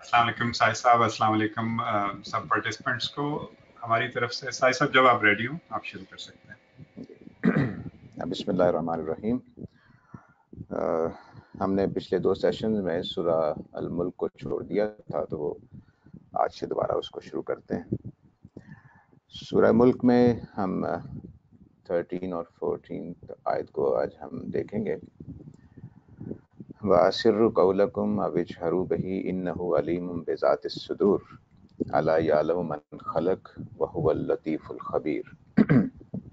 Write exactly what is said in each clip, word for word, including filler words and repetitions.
अस्सलाम वालेकुम साहिद साहब, अस्सलाम वालेकुम अ, सब पार्टिसिपेंट्स को हमारी तरफ से। साहिद साहब जब आप रेडी हो आप शुरू कर सकते हैं। बिस्मिल्लाहिर्रहमानिर्रहीम। हमने पिछले दो सेशंस में सूरह अल-मुल्क को छोड़ दिया था, तो वो आज से दोबारा उसको शुरू करते हैं। सूरह मुल्क में हम थर्टीन और फोर्टीन आयत को आज हम देखेंगे। वासिर्रु कौलकुम अविजहरू बिही इन्नहु अलीमुम बिज़ातिस सुदूर अला यालमु मन खलक व हुवल लतीफुल खबीर।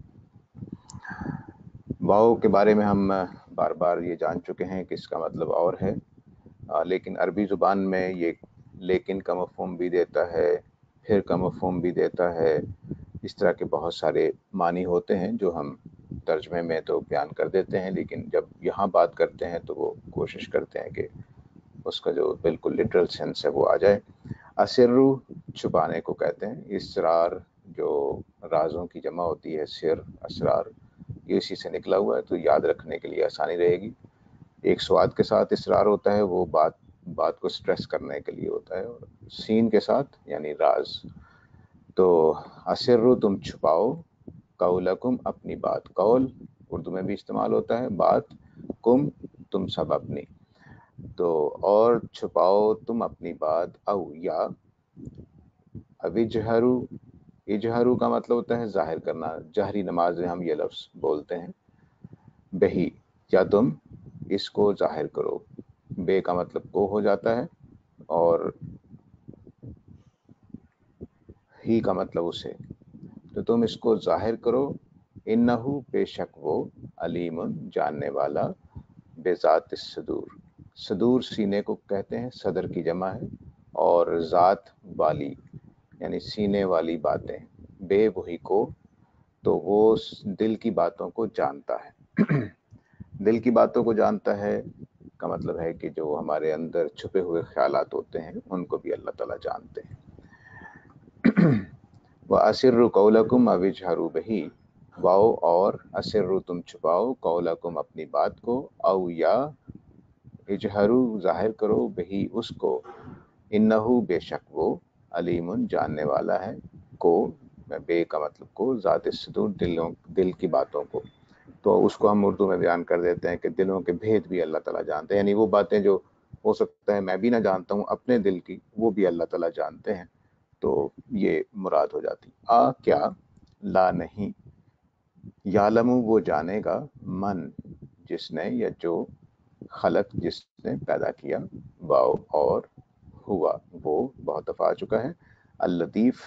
वाव के बारे में हम बार बार ये जान चुके हैं कि इसका मतलब और है, आ, लेकिन अरबी ज़ुबान में ये लेकिन का मफ़हूम भी देता है, फिर का मफ़हूम भी देता है। इस तरह के बहुत सारे मानी होते हैं जो हम तर्जमे में तो बयान कर देते हैं, लेकिन जब यहाँ बात करते हैं तो वो कोशिश करते हैं कि उसका जो बिल्कुल लिटरल सेंस है वो आ जाए। असिर्रु छुपाने को कहते हैं। इसरार जो राजों की जमा होती है, सिर असरार, ये इसी से निकला हुआ है, तो याद रखने के लिए आसानी रहेगी। एक स्वाद के साथ इसरार होता है, वो बात बात को स्ट्रेस करने के लिए होता है, और सीन के साथ यानी राज। तो असिर्रु तुम छुपाओ, कौलकुम अपनी बात, कौल उर्दू में भी इस्तेमाल होता है, बात, कुम तुम सब अपनी, तो और छुपाओ तुम अपनी बात, औ या अविजहरू, इजहरू का मतलब होता है जाहिर करना, जहरी नमाज में हम ये लफ्ज़ बोलते हैं। बही या तुम इसको जाहिर करो, बे का मतलब को हो जाता है और ही का मतलब उसे, तो तुम इसको जाहिर करो। इन्नहु बेशक वो, अलीमुन जानने वाला, बेजात सदूर, सदूर सीने को कहते हैं, सदर की जमा है, और ज़ात वाली यानी सीने वाली बातें, बे वही को, तो वो दिल की बातों को जानता है। दिल की बातों को जानता है का मतलब है कि जो हमारे अंदर छुपे हुए ख्यालात होते हैं उनको भी अल्लाह ताला जानते हैं। व असिर्रु कौलकुम अविजहरू बिही, वाओ और असिर्रु तुम छुपाओ, कौलकुम अपनी बात को, औ या इजहरू जाहिर करो, बिही उसको, इन्नहु बेशक वो, अलीमुन जानने वाला है, को बे का मतलब को, ज़ात सदूर दिलों दिल की बातों को, तो उसको हम उर्दू में बयान कर देते हैं कि दिलों के भेद भी अल्लाह ताला जानते हैं, यानी वो बातें जो हो सकता है मैं भी ना जानता हूँ अपने दिल की, वो भी अल्लाह ताला जानते हैं। तो ये मुराद हो जाती। आ क्या, ला नहीं, यालमु वो जानेगा, मन जिसने या जो, खलक जिसने पैदा किया, वाओ और हुआ वो बहुत दफा आ चुका है, अल लतीफ़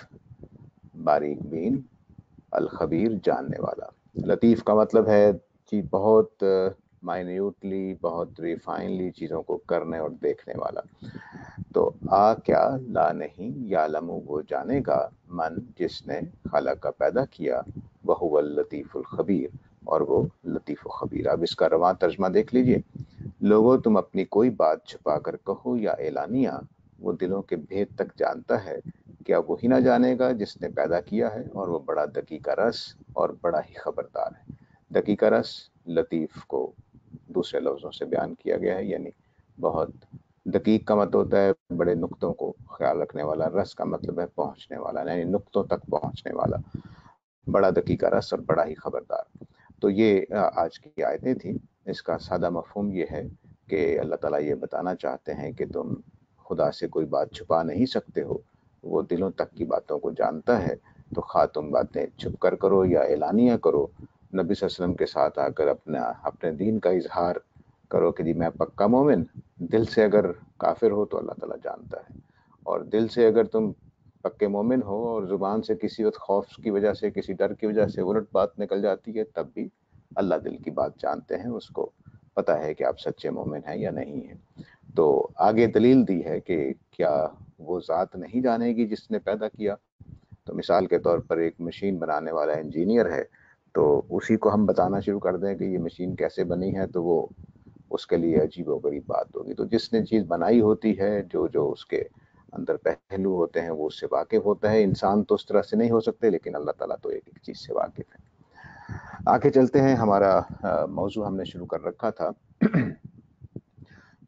बारीक बीन, अल खबीर जानने वाला। लतीफ़ का मतलब है कि बहुत माइन्यूटली, बहुत रिफाइनली चीज़ों को करने और देखने वाला। तो आ क्या, ला नहीं, यालमु वो जानेगा, मन जिसने, खलक का पैदा किया, वहुवल लतीफ़ुल खबीर और वो लतीफ़ व खबीर। अब इसका रवां तर्जमा देख लीजिए। लोगों तुम अपनी कोई बात छुपा कर कहो या एलानिया, वो दिलों के भेद तक जानता है, क्या वही ना जानेगा जिसने पैदा किया है, और वो बड़ा दकीका रस और बड़ा ही खबरदार है। दकीका रस लतीफ़ को दूसरे लफ्ज़ों से बयान किया गया है, यानी बहुत दकीक का मतलब होता है बड़े नुक्तों को ख्याल रखने वाला, रस का मतलब है पहुँचने वाला, यानी नुक्तों तक पहुँचने वाला, बड़ा दकीका रस और बड़ा ही खबरदार। तो ये आज की आयतें थी। इसका सादा मफहूम ये है कि अल्लाह ताला ये बताना चाहते हैं कि तुम खुदा से कोई बात छुपा नहीं सकते हो, वो दिलों तक की बातों को जानता है, तो खा तुम बातें छुप कर करो या एलानिया करो, नबी सल्लल्लाहु अलैहि वसल्लम के साथ आकर अपना अपने दीन का इजहार करो कि जी मैं पक्का मोमिन। दिल से अगर काफिर हो तो अल्लाह ताला जानता है, और दिल से अगर तुम पक्के मोमिन हो और ज़ुबान से किसी वक्त खौफ की वजह से, किसी डर की वजह से उलट बात निकल जाती है, तब भी अल्लाह दिल की बात जानते हैं, उसको पता है कि आप सच्चे मोमिन हैं या नहीं हैं। तो आगे दलील दी है कि क्या वो ज़ात नहीं जानेगी जिसने पैदा किया। तो मिसाल के तौर पर एक मशीन बनाने वाला इंजीनियर है, तो उसी को हम बताना शुरू कर दें कि ये मशीन कैसे बनी है, तो वो उसके लिए अजीबोगरीब बात होगी। तो जिसने चीज़ बनाई होती है, जो जो उसके अंदर पहलू होते हैं, वो उससे वाकिफ़ होता है। इंसान तो उस तरह से नहीं हो सकते, लेकिन अल्लाह ताला तो एक एक चीज़ से वाकिफ़ है। आगे चलते हैं। हमारा मौजू हमने शुरू कर रखा था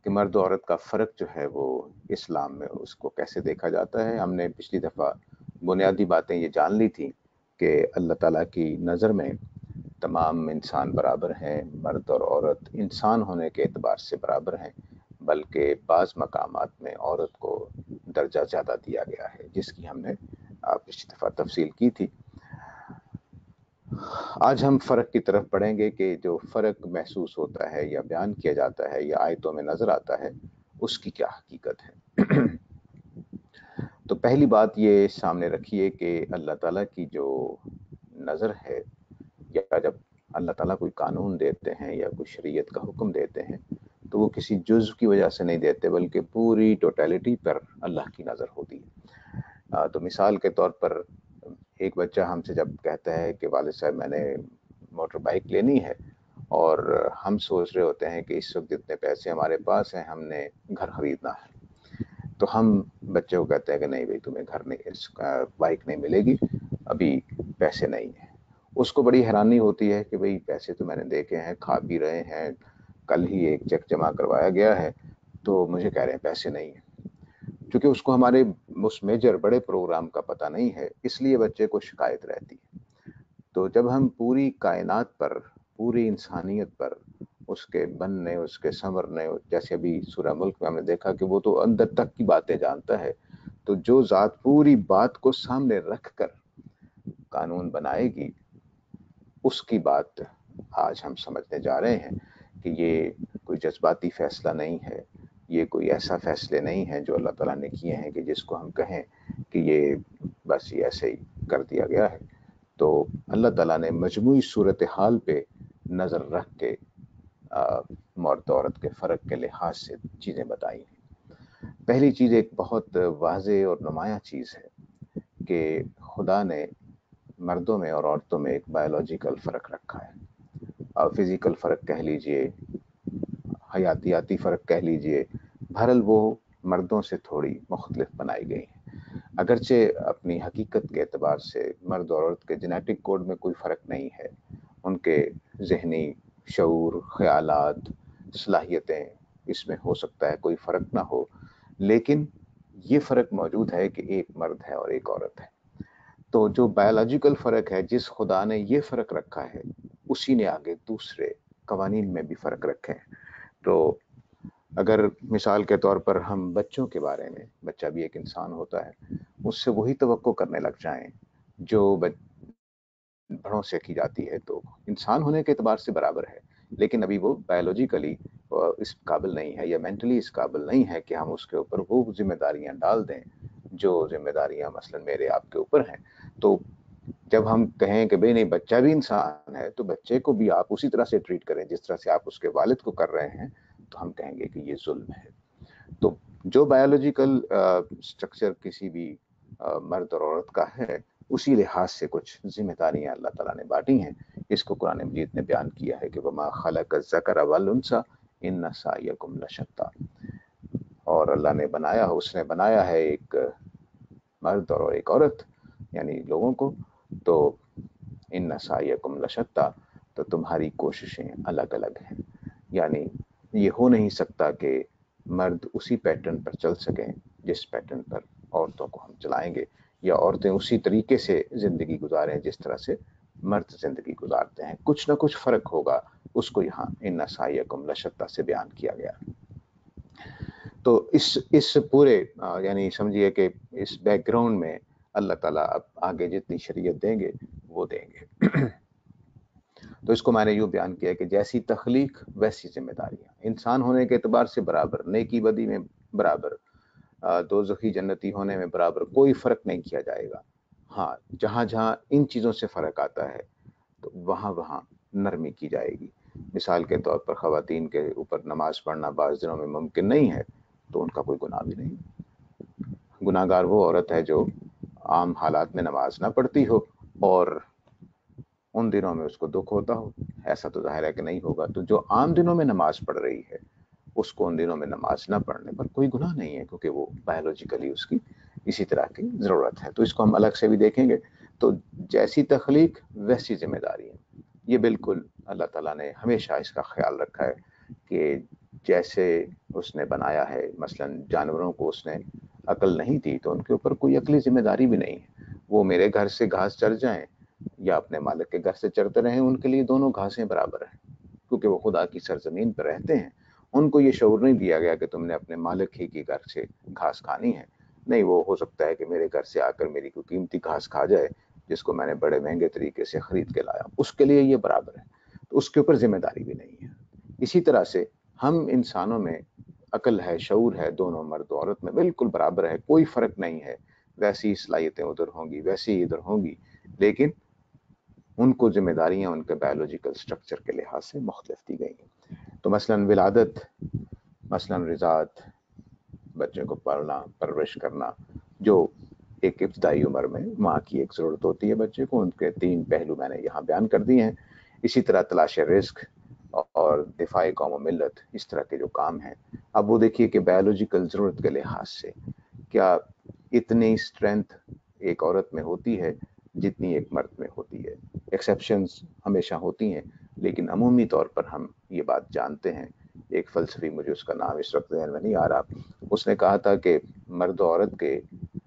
کہ مرد و عورت کا فرق جو ہے وہ اسلام میں اس کو کیسے دیکھا جاتا ہے. ہم نے پچھلی دفعہ بنیادی باتیں یہ جان لی تھی کہ اللہ تعالیٰ کی نظر میں تمام انسان برابر ہیں، مرد اور عورت انسان ہونے کے اعتبار سے برابر ہیں، بلکہ بعض مقامات میں عورت کو درجہ زیادہ دیا گیا ہے، جس کی ہم نے پچھلی دفعہ تفصیل کی تھی. آج ہم فرق کی طرف پڑھیں گے کہ جو فرق محسوس ہوتا ہے یا بیان کیا جاتا ہے یا آیتوں میں نظر آتا ہے اس کی کیا حقیقت ہے. تو پہلی بات یہ سامنے رکھیے کہ اللہ تعالیٰ کی جو نظر ہے، یا جب اللہ تعالیٰ کوئی قانون دیتے ہیں یا کوئی شریعت کا حکم دیتے ہیں تو وہ کسی جزو کی وجہ سے نہیں دیتے، بلکہ پوری ٹوٹیلٹی پر اللہ کی نظر ہوتی ہے. تو مثال کے طور پر ایک بچہ ہم سے جب کہتا ہے کہ والد صاحب میں نے موٹر بائک لینی ہے، اور ہم سوچ رہے ہوتے ہیں کہ اس وقت اتنے پیسے ہمارے پاس ہیں، ہم نے گھر خریدنا ہے، تو ہم بچے کو کہتے ہیں کہ نہیں بھائی تمہیں گھر نہیں، اس بائک نہیں ملے گی، ابھی پیسے نہیں ہیں. اس کو بڑی حیرانی ہوتی ہے کہ بھئی پیسے تو میں نے دیکھے ہیں، کھا پی رہے ہیں، کل ہی ایک چیک جمع کروایا گیا ہے، تو مجھے کہہ رہے ہیں پیسے نہیں ہیں. چونکہ اس کو ہمارے اس میجر بڑے پروگرام کا پتہ نہیں ہے، اس لیے بچے کو شکایت رہتی ہے. تو جب ہم پوری کائنات پر، پوری انسانیت پر، اس کے بننے، اس کے سنورنے، جیسے ابھی سورہ ملک میں ہم نے دیکھا کہ وہ تو اندر تک کی باتیں جانتا ہے، تو جو ذات پوری بات کو سامنے رکھ کر قانون بنائے گی، اس کی بات آج ہم سمجھنے جا رہے ہیں کہ یہ کوئی جذباتی فیصلہ نہیں ہے، یہ کوئی ایسا فیصلے نہیں ہے جو اللہ تعالیٰ نے کیے ہیں کہ جس کو ہم کہیں کہ یہ بس یہ ایسے ہی کر دیا گیا ہے. تو اللہ تعالیٰ نے مجموعی صورتحال پہ نظر رکھ کے مرد عورت کے فرق کے لحاظ سے چیزیں بتائی ہیں. پہلی چیز ایک بہت واضح اور نمایاں چیز ہے کہ خدا نے مردوں میں اور عورتوں میں ایک بایولوجیکل فرق رکھا ہے، اور فزیکل فرق کہہ لیجئے، حیاتیاتی فرق کہہ لیجئے، بہرحال وہ مردوں سے تھوڑی مختلف بنائی گئی ہیں. اگرچہ اپنی حقیقت کے اعتبار سے مرد اور عورت کے جینیٹک کوڈ میں کوئی فرق نہیں ہے، ان کے ذہنی شعور، خیالات، صلاحیتیں، اس میں ہو سکتا ہے کوئی فرق نہ ہو، لیکن یہ فرق موجود ہے کہ ایک مرد ہے اور ایک عورت ہے. تو جو بایولوجیکل فرق ہے، جس خدا نے یہ فرق رکھا ہے، اسی نے آگے دوسرے قوانین میں بھی فرق رکھے ہیں. تو اگر مثال کے طور پر ہم بچوں کے بارے میں، بچہ بھی ایک انسان ہوتا ہے، اس سے وہی توقع کرنے لگ جائیں جو بڑوں سے کی جاتی ہے، تو انسان ہونے کے اعتبار سے برابر ہے، لیکن ابھی وہ بایولوجیکلی اس قابل نہیں ہے یا مینٹلی اس قابل نہیں ہے کہ ہم اس کے اوپر وہ ذمہ داریاں ڈال دیں جو ذمہ داریاں مثلا میرے آپ کے اوپر ہیں. تو جب ہم کہیں کہ بھئی نہیں بچہ بھی انسان ہے، تو بچے کو بھی آپ اسی طرح سے ٹریٹ کریں جس طرح سے آپ اس کے والد کو کر رہے ہیں، تو ہم کہیں گے کہ یہ ظلم ہے. تو جو بایولوجیکل سٹرکچر کسی بھی مرد اور عورت کا ہے، اسی لحاظ سے کچھ ذمہ داریاں اللہ تعالیٰ نے بانٹی ہیں. اس کو قرآن مجید نے بیان کیا ہے کہ وَمَا خَلَقَ الذَّكَرَ وَالْأُنثَىٰ إِنَّ سَعْيَكُمْ لَشَتَّىٰ. اور اللہ نے بنایا، اس نے بنایا ہے ایک مرد اور ایک عورت، یعنی لوگوں کو، تو ان سعیکم لشتیٰ، تو تمہاری کوششیں الگ الگ ہیں. یعنی یہ ہو نہیں سکتا کہ مرد اسی پیٹرن پر چل سکیں جس پیٹرن پر عورتوں کو ہم چلائیں گے، یا عورتیں اسی طریقے سے زندگی گزاریں جس طرح سے مرد زندگی گزارتے ہیں. کچھ نہ کچھ فرق ہوگا، اس کو یہاں ان سعیکم لشتیٰ سے بیان کیا گیا. تو اس اس پورے یعنی سمجھیے کہ اس بیک گراؤنڈ میں اللہ تعالیٰ اب آگے جتنی شریعت دیں گے وہ دیں گے. تو اس کو میں نے یوں بیان کیا کہ جیسی تخلیق ویسی ذمہ داریاں، انسان ہونے کے اعتبار سے برابر، نیکی بدی میں برابر، دوزخی جنتی ہونے میں برابر، کوئی فرق نہیں کیا جائے گا. ہاں جہاں جہاں ان چیزوں سے فرق آتا ہے تو وہاں وہاں نرمی کی جائے گی. مثال کے طور پر خواتین کے اوپر نماز پڑھنا بعض دنوں میں ممکن نہیں ہے، تو ان کا کوئی گناہ بھی نہیں. گناہ گار وہ عورت ہے جو عام حالات میں نماز نہ پڑھتی ہو اور ان دنوں میں اس کو دکھ ہوتا ہو. ایسا تو ظاہر ہے کہ نہیں ہوگا. تو جو عام دنوں میں نماز پڑھ رہی ہے، اس کو ان دنوں میں نماز نہ پڑھنے پر کوئی گناہ نہیں ہے، کیونکہ وہ بایولوجیکلی اس کی اسی طرح کی ضرورت ہے. تو اس کو ہم الگ سے بھی دیکھیں گے. تو جیسی تخلیق ویسی ذمہ داری ہے. یہ بالکل اللہ تعالیٰ نے ہمیشہ اس کا خیال رکھا ہے کہ جیسے اس نے بنایا ہے. مثلاً جانوروں کو اس نے عقل نہیں دی تو ان کے اوپر کوئی عقلی ذمہ داری بھی نہیں ہے. وہ میرے گھر سے گھاس چر جائیں یا اپنے مالک کے گھر سے چرتے رہیں، ان کے لیے دونوں گھاسیں برابر ہیں، کیونکہ وہ خدا کی سرزمین پر رہتے ہیں. ان کو یہ شعور نہیں دیا گیا کہ تم نے اپنے مالک ہی کے گھر سے گھاس کھانی ہے. نہیں، وہ ہو سکتا ہے کہ میرے گھر سے آ کر میری کوئی قیمتی گھاس کھا جائے جس کو میں نے بڑے مہنگے طریقے سے خرید کے لایا، اس کے لیے یہ برابر ہے، تو اس کے اوپر ذمہ داری بھی نہیں ہے. اسی طرح سے ہم انسانوں میں عقل ہے، شعور ہے، دونوں مرد و عورت میں بالکل برابر ہے، کوئی فرق نہیں ہے. ویسی صلاحیتیں ادھر ہوں گی، ویسی ادھر ہوں گی، لیکن ان کو ذمہ داریاں ان کے بایولوجیکل سٹرکچر کے لحاظ سے مختلف دی گئی ہیں. تو مثلاً ولادت، مثلاً رضاعت، بچے کو پالنا، پرورش کرنا، جو ایک ابتدائی عمر میں ماں کی ایک ضرورت ہوتی ہے بچے کو، ان کے تین پہلو میں نے یہاں بیان کر دیے ہیں. اسی طرح تلاش رزق اور دفاع قوم و ملت، اس طرح کے جو کام ہیں. اب وہ دیکھیے کہ بایولوجیکل ضرورت کے لحاظ سے کیا اتنی اسٹرینتھ ایک عورت میں ہوتی ہے جتنی ایک مرد میں ہوتی ہے. ایکسیپشنز ہمیشہ ہوتی ہیں، لیکن عمومی طور پر ہم یہ بات جانتے ہیں. ایک فلسفی، مجھے اس کا نام اس وقت ذہن میں نہیں آ رہا، اس نے کہا تھا کہ مرد و عورت کے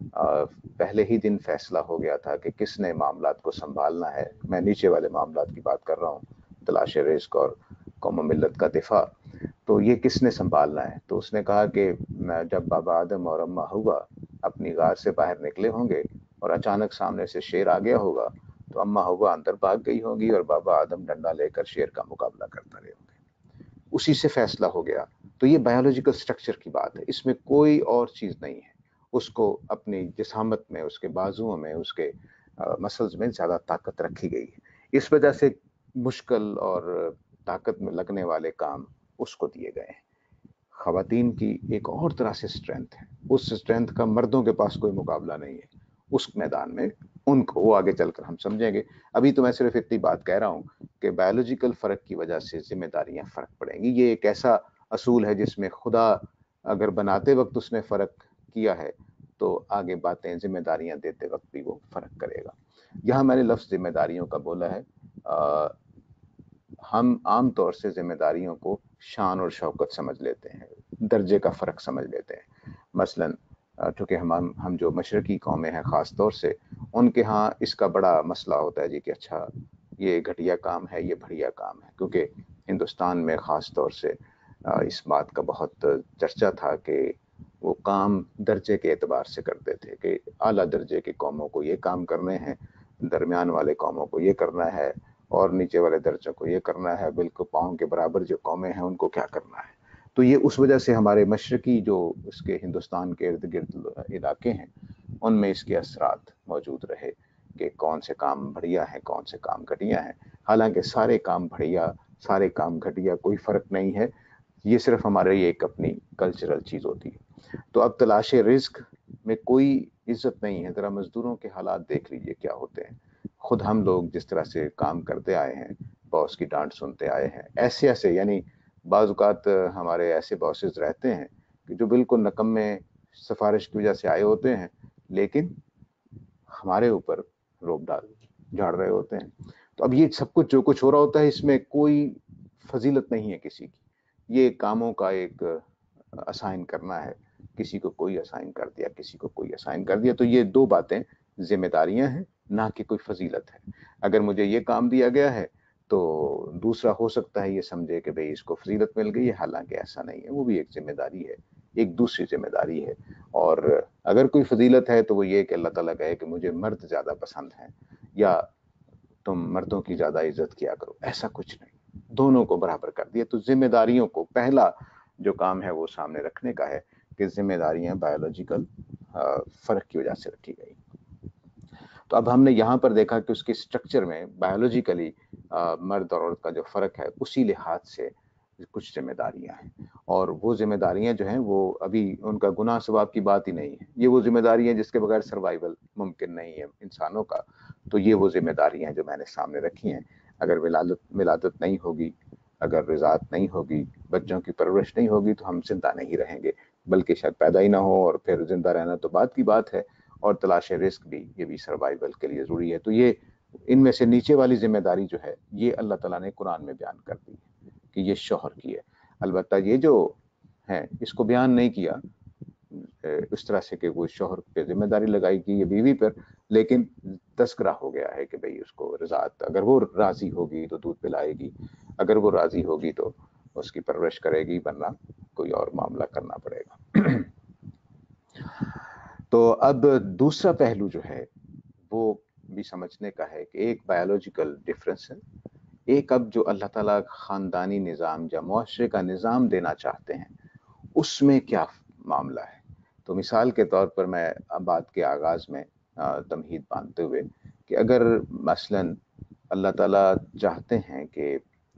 پہلے ہی دن فیصلہ ہو گیا تھا کہ کس نے معاملات کو سنبھالنا ہے. میں نیچے والے معاملات کی بات کر رہا ہوں، تلاش رزق اور قوم و ملت کا دفاع. تو یہ کس نے سنبھالنا ہے؟ تو اس نے کہا کہ جب بابا آدم اور اماں ہوا اپنی غار سے باہر نکلے ہوں گے اور اچانک سامنے سے شیر آ گیا ہوگا، تو اماں ہوا اندر بھاگ گئی ہوگی اور بابا آدم ڈنڈا لے کر شیر کا مقابلہ کرتا رہے ہوں گے. اسی سے فیصلہ ہو گیا. تو یہ بایولوجیکل سٹرکچر کی بات ہے، اس میں کوئی اور چیز نہیں ہے. اس کو اپنی جسامت میں، اس کے بازوؤں میں، اس کے مسلز میں زیادہ طاقت رکھی گئی ہے. اس وجہ سے مشکل اور طاقت میں لگنے والے کام اس کو دیے گئے ہیں. خواتین کی ایک اور طرح سے اسٹرینتھ ہے، اس اسٹرینتھ کا مردوں کے پاس کوئی مقابلہ نہیں ہے اس میدان میں. ان کو وہ آگے چل کر ہم سمجھیں گے. ابھی تو میں صرف اتنی بات کہہ رہا ہوں کہ بایولوجیکل فرق کی وجہ سے ذمہ داریاں فرق پڑیں گی. یہ ایک ایسا اصول ہے جس میں خدا اگر بناتے وقت اس نے فرق کیا ہے تو آگے باتیں ذمہ داریاں دیتے وقت بھی وہ فرق کرے گا. یہاں میں نے لفظ ذمہ داریوں کا بولا ہے. آ, ہم عام طور سے ذمہ داریوں کو شان اور شوکت سمجھ لیتے ہیں، درجے کا فرق سمجھ لیتے ہیں. مثلاً چونکہ ہم ہم جو مشرقی قومیں ہیں خاص طور سے، ان کے ہاں اس کا بڑا مسئلہ ہوتا ہے جی کہ اچھا یہ گھٹیا کام ہے، یہ بڑھیا کام ہے. کیونکہ ہندوستان میں خاص طور سے اس بات کا بہت چرچا تھا کہ وہ کام درجے کے اعتبار سے کرتے تھے کہ اعلیٰ درجے کی قوموں کو یہ کام کرنے ہیں، درمیان والے قوموں کو یہ کرنا ہے، اور نیچے والے درجوں کو یہ کرنا ہے. بالکل پاؤں کے برابر جو قومیں ہیں ان کو کیا کرنا ہے. تو یہ اس وجہ سے ہمارے مشرقی جو اس کے ہندوستان کے ارد گرد علاقے ہیں ان میں اس کے اثرات موجود رہے کہ کون سے کام بڑھیا ہیں، کون سے کام گھٹیا ہیں. حالانکہ سارے کام بڑھیا، سارے کام گھٹیا کوئی فرق نہیں ہے. یہ صرف ہمارے لیے ایک اپنی کلچرل چیز ہوتی ہے. تو اب تلاش رزق میں کوئی عزت نہیں ہے. ذرا مزدوروں کے حالات دیکھ لیجئے کیا ہوتے ہیں. خود ہم لوگ جس طرح سے کام کرتے آئے ہیں، باس کی ڈانٹ سنتے آئے ہیں، ایسے ایسے یعنی بعض اوقات ہمارے ایسے باسز رہتے ہیں کہ جو بالکل نکمے سفارش کی وجہ سے آئے ہوتے ہیں، لیکن ہمارے اوپر روب ڈال جھاڑ رہے ہوتے ہیں. تو اب یہ سب کچھ جو کچھ ہو رہا ہوتا ہے اس میں کوئی فضیلت نہیں ہے کسی کی. یہ کاموں کا ایک اسائن کرنا ہے، کسی کو کوئی اسائن کر دیا، کسی کو کوئی اسائن کر دیا. تو یہ دو باتیں ذمہ داریاں ہیں، نہ کہ کوئی فضیلت ہے. اگر مجھے یہ کام دیا گیا ہے تو دوسرا ہو سکتا ہے یہ سمجھے کہ بھئی اس کو فضیلت مل گئی ہے، حالانکہ ایسا نہیں ہے. وہ بھی ایک ذمہ داری ہے، ایک دوسری ذمہ داری ہے. اور اگر کوئی فضیلت ہے تو وہ یہ کہ اللہ تعالیٰ کہے کہ مجھے مرد زیادہ پسند ہیں یا تم مردوں کی زیادہ عزت کیا کرو. ایسا کچھ نہیں، دونوں کو برابر کر دیا. تو ذمہ داریوں کو پہلا جو کام ہے وہ سامنے رکھنے کا ہے کہ ذمہ داریاں بایولوجیکل فرق کی وجہ سے رکھی گئی. تو اب ہم نے یہاں پر دیکھا کہ اس کے سٹرکچر میں بایولوجیکلی مرد اور عورت کا جو فرق ہے اسی لحاظ سے کچھ ذمہ داریاں ہیں. اور وہ ذمہ داریاں جو ہیں وہ ابھی ان کا گناہ ثواب کی بات ہی نہیں ہے. یہ وہ ذمہ داریاں جس کے بغیر سروائیول ممکن نہیں ہے انسانوں کا. تو یہ وہ ذمہ داریاں ہیں جو میں نے سامنے رکھی ہیں. اگر ولادت ولادت نہیں ہوگی، اگر رضاعت نہیں ہوگی، بچوں کی پرورش نہیں ہوگی تو ہم زندہ نہیں رہیں گے، بلکہ شاید پیدا ہی نہ ہو، اور پھر زندہ رہنا تو بات کی بات ہے. اور تلاش رزق بھی، یہ بھی سروائیول کے لیے ضروری ہے. تو یہ ان میں سے نیچے والی ذمہ داری جو ہے یہ اللہ تعالیٰ نے قرآن میں بیان کر دی ہے کہ یہ شوہر کی ہے. البتہ یہ جو ہے اس کو بیان نہیں کیا اس طرح سے کہ وہ شوہر پہ ذمہ داری لگائی گی یا بیوی پر، لیکن تذکرہ ہو گیا ہے کہ بھئی اس کو رضاعت، اگر وہ راضی ہوگی تو دودھ پلائے گی، اگر وہ راضی ہوگی تو اس کی پرورش کرے گی، ورنہ کوئی اور معاملہ کرنا پڑے گا۔ تو اب دوسرا پہلو جو ہے وہ بھی سمجھنے کا ہے کہ ایک بایولوجیکل ڈفرینس ہے، ایک اب جو اللہ تعالیٰ خاندانی نظام یا معاشرے کا نظام دینا چاہتے ہیں اس میں کیا معاملہ ہے۔ تو مثال کے طور پر میں بات کے آغاز میں تمہید باندھتے ہوئے کہ اگر مثلا اللہ تعالیٰ چاہتے ہیں کہ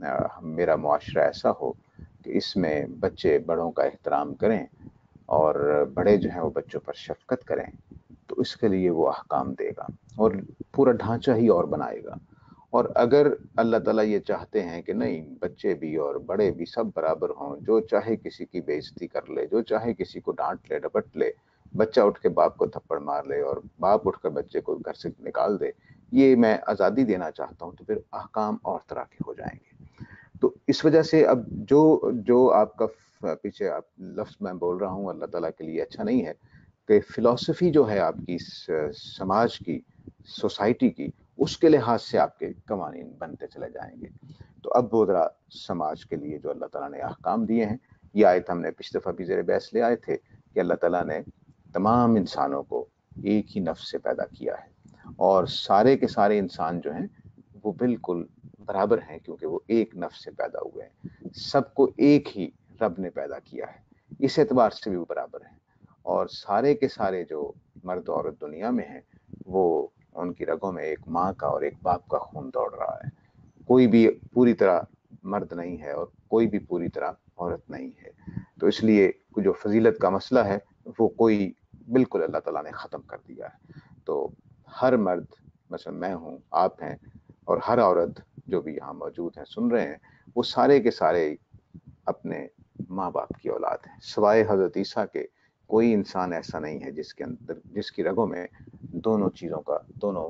میرا معاشرہ ایسا ہو کہ اس میں بچے بڑوں کا احترام کریں اور بڑے جو ہیں وہ بچوں پر شفقت کریں، تو اس کے لیے وہ احکام دے گا اور پورا ڈھانچہ ہی اور بنائے گا۔ اور اگر اللہ تعالیٰ یہ چاہتے ہیں کہ نہیں، بچے بھی اور بڑے بھی سب برابر ہوں، جو چاہے کسی کی بے عزتی کر لے، جو چاہے کسی کو ڈانٹ لے، ڈپٹ لے، بچہ اٹھ کے باپ کو تھپڑ مار لے اور باپ اٹھ کر بچے کو گھر سے نکال دے، یہ میں آزادی دینا چاہتا ہوں، تو پھر احکام اور طرح کے ہو جائیں گے۔ تو اس وجہ سے اب جو جو آپ کا پیچھے آپ لفظ میں بول رہا ہوں اللہ تعالیٰ کے لیے اچھا نہیں ہے کہ فلسفی جو ہے آپ کی سماج کی، سوسائٹی کی، اس کے لحاظ سے آپ کے قوانین بنتے چلے جائیں گے۔ تو اب وہ ذرا سماج کے لیے جو اللہ تعالیٰ نے احکام دیے ہیں، یہ آیت ہم نے پچھلی دفعہ بھی زیر بحث لے آئے تھے کہ اللہ تعالیٰ نے تمام انسانوں کو ایک ہی نفس سے پیدا کیا ہے، اور سارے کے سارے انسان جو ہیں وہ بالکل برابر ہیں، کیونکہ وہ ایک نفس سے پیدا ہوئے ہیں، سب کو ایک ہی رب نے پیدا کیا ہے، اس اعتبار سے بھی وہ برابر ہیں۔ اور سارے کے سارے جو مرد و عورت دنیا میں ہیں وہ ان کی رگوں میں ایک ماں کا اور ایک باپ کا خون دوڑ رہا ہے، کوئی بھی پوری طرح مرد نہیں ہے اور کوئی بھی پوری طرح عورت نہیں ہے۔ تو اس لیے جو فضیلت کا مسئلہ ہے وہ کوئی بالکل اللہ تعالیٰ نے ختم کر دیا ہے۔ تو ہر مرد، مثلا میں ہوں، آپ ہیں، اور ہر عورت جو بھی یہاں موجود ہیں سن رہے ہیں، وہ سارے کے سارے اپنے ماں باپ کی اولاد ہیں، سوائے حضرت عیسیٰ کے کوئی انسان ایسا نہیں ہے جس کے اندر، جس کی رگوں میں دونوں چیزوں کا، دونوں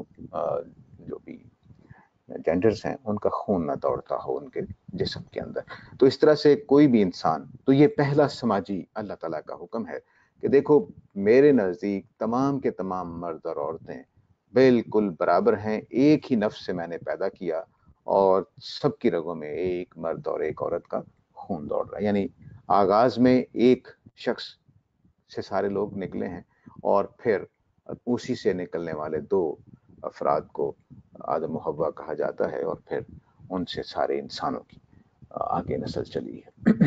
جو بھی جینڈرز ہیں ان کا خون نہ دوڑتا ہو ان کے جسم کے اندر۔ تو اس طرح سے کوئی بھی انسان، تو یہ پہلا سماجی اللہ تعالیٰ کا حکم ہے کہ دیکھو میرے نزدیک تمام کے تمام مرد اور عورتیں بالکل برابر ہیں، ایک ہی نفس سے میں نے پیدا کیا اور سب کی رگوں میں ایک مرد اور ایک عورت کا خون دوڑ رہا ہے۔ یعنی آغاز میں ایک شخص سے سارے لوگ نکلے ہیں، اور پھر اسی سے نکلنے والے دو افراد کو آدم و حوا کہا جاتا ہے، اور پھر ان سے سارے انسانوں کی آگے نسل چلی ہے۔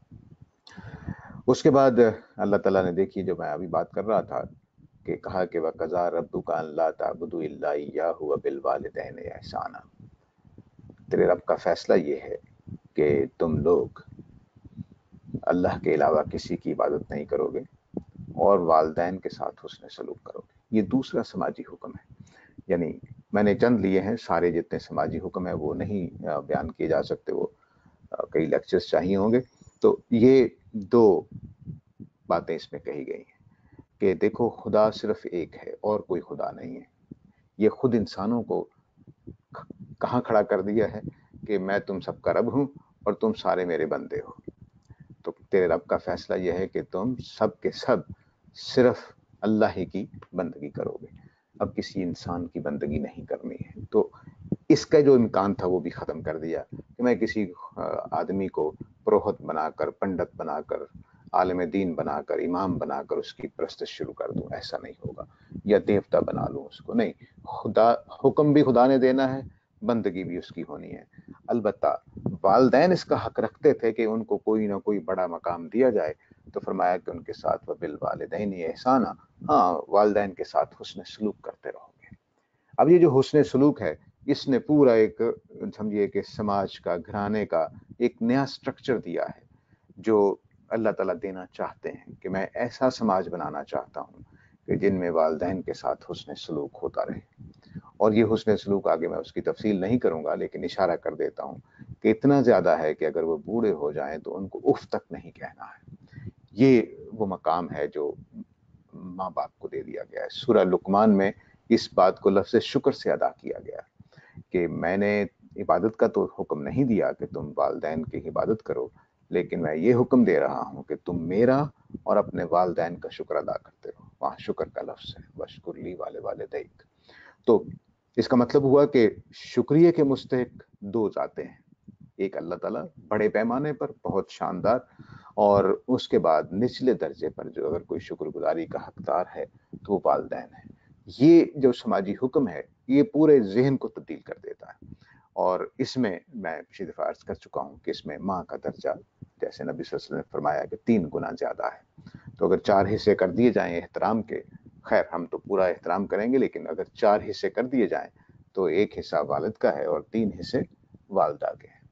اس کے بعد اللہ تعالیٰ نے، دیکھی جو میں ابھی بات کر رہا تھا کہ کہا کہ وَقَضَىٰ رَبُّكَ أَلَّا تَعْبُدُوا إِلَّا إِيَّاهُ وَبِالْوَالِدَيْنِ إِحْسَانًا۔ تیرے رب کا فیصلہ یہ ہے کہ تم لوگ اللہ کے علاوہ کسی کی عبادت نہیں کرو گے اور والدین کے ساتھ حسن سلوک کرو گے۔ یہ دوسرا سماجی حکم ہے۔ یعنی میں نے چند لیے ہیں، سارے جتنے سماجی حکم ہیں وہ نہیں بیان کیے جا سکتے، وہ کئی لیکچرز چاہیے ہوں گے۔ تو یہ دو باتیں اس میں کہی گئی ہیں کہ دیکھو خدا صرف ایک ہے اور کوئی خدا نہیں ہے۔ یہ خود انسانوں کو کہاں کھڑا کر دیا ہے کہ میں تم سب کا رب ہوں اور تم سارے میرے بندے ہو۔ تو تیرے رب کا فیصلہ یہ ہے کہ تم سب کے سب صرف اللہ ہی کی بندگی کرو گے، اب کسی انسان کی بندگی نہیں کرنی ہے۔ تو اس کا جو امکان تھا وہ بھی ختم کر دیا کہ میں کسی آدمی کو پروہت بنا کر، پنڈت بنا کر، عالم دین بنا کر، امام بنا کر اس کی پرستش شروع کر دوں، ایسا نہیں ہوگا، یا دیوتا بنا لوں اس کو، نہیں۔ خدا حکم بھی خدا نے دینا ہے، بندگی بھی اس کی ہونی ہے۔ البتہ والدین اس کا حق رکھتے تھے کہ ان کو کوئی نہ کوئی بڑا مقام دیا جائے، تو فرمایا کہ ان کے ساتھ وَبِالْوَالِدَيْنِ إِحْسَانًا، ہاں والدین کے ساتھ حسن سلوک کرتے رہو گے۔ اب یہ جو حسن سلوک ہے، اس نے پورا ایک سمجھیے کہ سماج کا، گھرانے کا ایک نیا سٹرکچر دیا ہے جو اللہ تعالیٰ دینا چاہتے ہیں کہ میں ایسا سماج بنانا چاہتا ہوں کہ جن میں والدین کے ساتھ حسن سلوک ہوتا رہے۔ اور یہ حسن سلوک آگے میں اس کی تفصیل نہیں کروں گا، لیکن اشارہ کر دیتا ہوں کہ اتنا زیادہ ہے کہ اگر وہ بوڑھے ہو جائیں تو ان کو اف تک نہیں کہنا ہے۔ یہ وہ مقام ہے جو ماں باپ کو دے دیا گیا ہے۔ سورہ لقمان میں اس بات کو لفظ شکر سے ادا کیا گیا کہ میں نے عبادت کا تو حکم نہیں دیا کہ تم والدین کی عبادت کرو، لیکن میں یہ حکم دے رہا ہوں کہ تم میرا اور اپنے والدین کا شکر ادا کرتے رہو. وہاں شکر کا لفظ ہے وشکر لی والے والدیک. تو اس کا مطلب ہوا کہ شکریہ کے مستحق دو ذاتیں ہیں, ایک اللہ تعالیٰ بڑے پیمانے پر بہت شاندار, اور اس کے بعد نچلے درجے پر جو اگر کوئی شکر گزاری کا حقدار ہے تو وہ والدین ہے. یہ جو سماجی حکم ہے یہ پورے ذہن کو تبدیل کر دیتا ہے, اور اس میں میں پچھلی دفعہ عرض کر چکا ہوں کہ اس میں ماں کا درجہ جیسے نبی صلی اللہ علیہ وسلم نے فرمایا کہ تین گنا زیادہ ہے. تو اگر چار حصے کر دیے جائیں احترام کے, خیر ہم تو پورا احترام کریں گے, لیکن اگر چار حصے کر دیے جائیں تو ایک حصہ والد کا ہے اور تین حصے والدہ کے ہیں.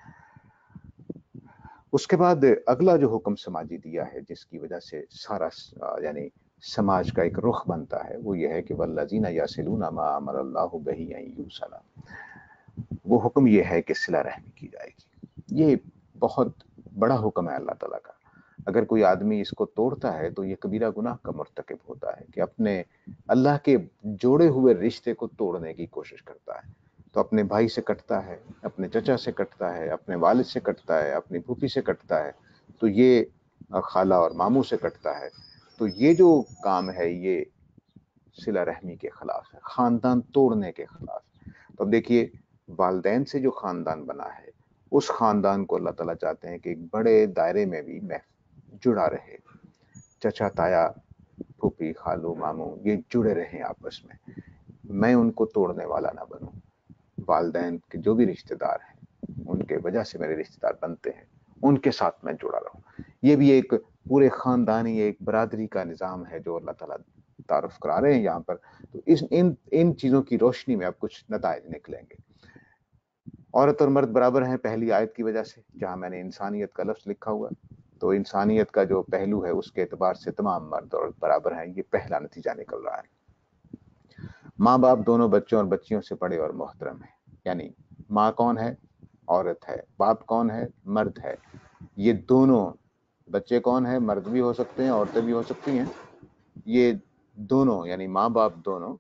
اس کے بعد اگلا جو حکم سماجی دیا ہے جس کی وجہ سے سارا یعنی سماج کا ایک رخ بنتا ہے وہ یہ ہے کہ والذین یصلون ما امر اللہ بہ ان یوصل, وہ حکم یہ ہے کہ صلہ رحمی کی جائے گی. یہ بہت بڑا حکم ہے اللہ تعالیٰ کا. اگر کوئی آدمی اس کو توڑتا ہے تو یہ کبیرہ گناہ کا مرتکب ہوتا ہے کہ اپنے اللہ کے جوڑے ہوئے رشتے کو توڑنے کی کوشش کرتا ہے. تو اپنے بھائی سے کٹتا ہے, اپنے چچا سے کٹتا ہے, اپنے والد سے کٹتا ہے, اپنی پھوپھی سے کٹتا ہے, تو یہ خالہ اور ماموں سے کٹتا ہے. تو یہ جو کام ہے یہ صلہ رحمی کے خلاف ہے, خاندان توڑنے کے خلاف ہے. تو اب دیکھیے والدین سے جو خاندان بنا ہے اس خاندان کو اللہ تعالیٰ چاہتے ہیں کہ ایک بڑے دائرے میں بھی میں جڑا رہے, چچا تایا پھوپھی خالو ماموں یہ جڑے رہیں آپس میں, میں ان کو توڑنے والا نہ بنوں. والدین کے جو بھی رشتہ دار ہیں ان کے وجہ سے میرے رشتہ دار بنتے ہیں, ان کے ساتھ میں جڑا رہوں. یہ بھی ایک پورے خاندانی ایک برادری کا نظام ہے جو اللہ تعالیٰ تعارف کرا رہے ہیں یہاں پر. تو اس ان ان چیزوں کی روشنی میں اب کچھ نتائج نکلیں گے. عورت اور مرد برابر ہیں پہلی آیت کی وجہ سے, جہاں میں نے انسانیت کا لفظ لکھا ہوا, تو انسانیت کا جو پہلو ہے اس کے اعتبار سے تمام مرد اور برابر ہیں. یہ پہلا نتیجہ نکل رہا ہے. ماں باپ دونوں بچوں اور بچیوں سے بڑے اور محترم ہیں. یعنی ماں کون ہے؟ عورت ہے. باپ کون ہے؟ مرد ہے. یہ دونوں, بچے کون ہے؟ مرد بھی ہو سکتے ہیں عورتیں بھی ہو سکتی ہیں. یہ دونوں یعنی ماں باپ دونوں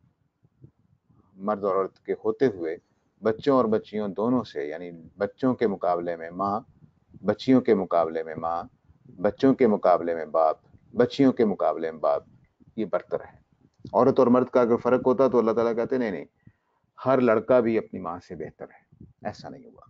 مرد اور عورت کے ہوتے ہوئے بچوں اور بچیوں دونوں سے, یعنی بچوں کے مقابلے میں ماں, بچیوں کے مقابلے میں ماں, بچوں کے مقابلے میں باپ, بچیوں کے مقابلے میں باپ, یہ برتر ہے. عورت اور مرد کا اگر فرق ہوتا تو اللہ تعالیٰ کہتے نہیں نہیں ہر لڑکا بھی اپنی ماں سے بہتر ہے. ایسا نہیں ہوا.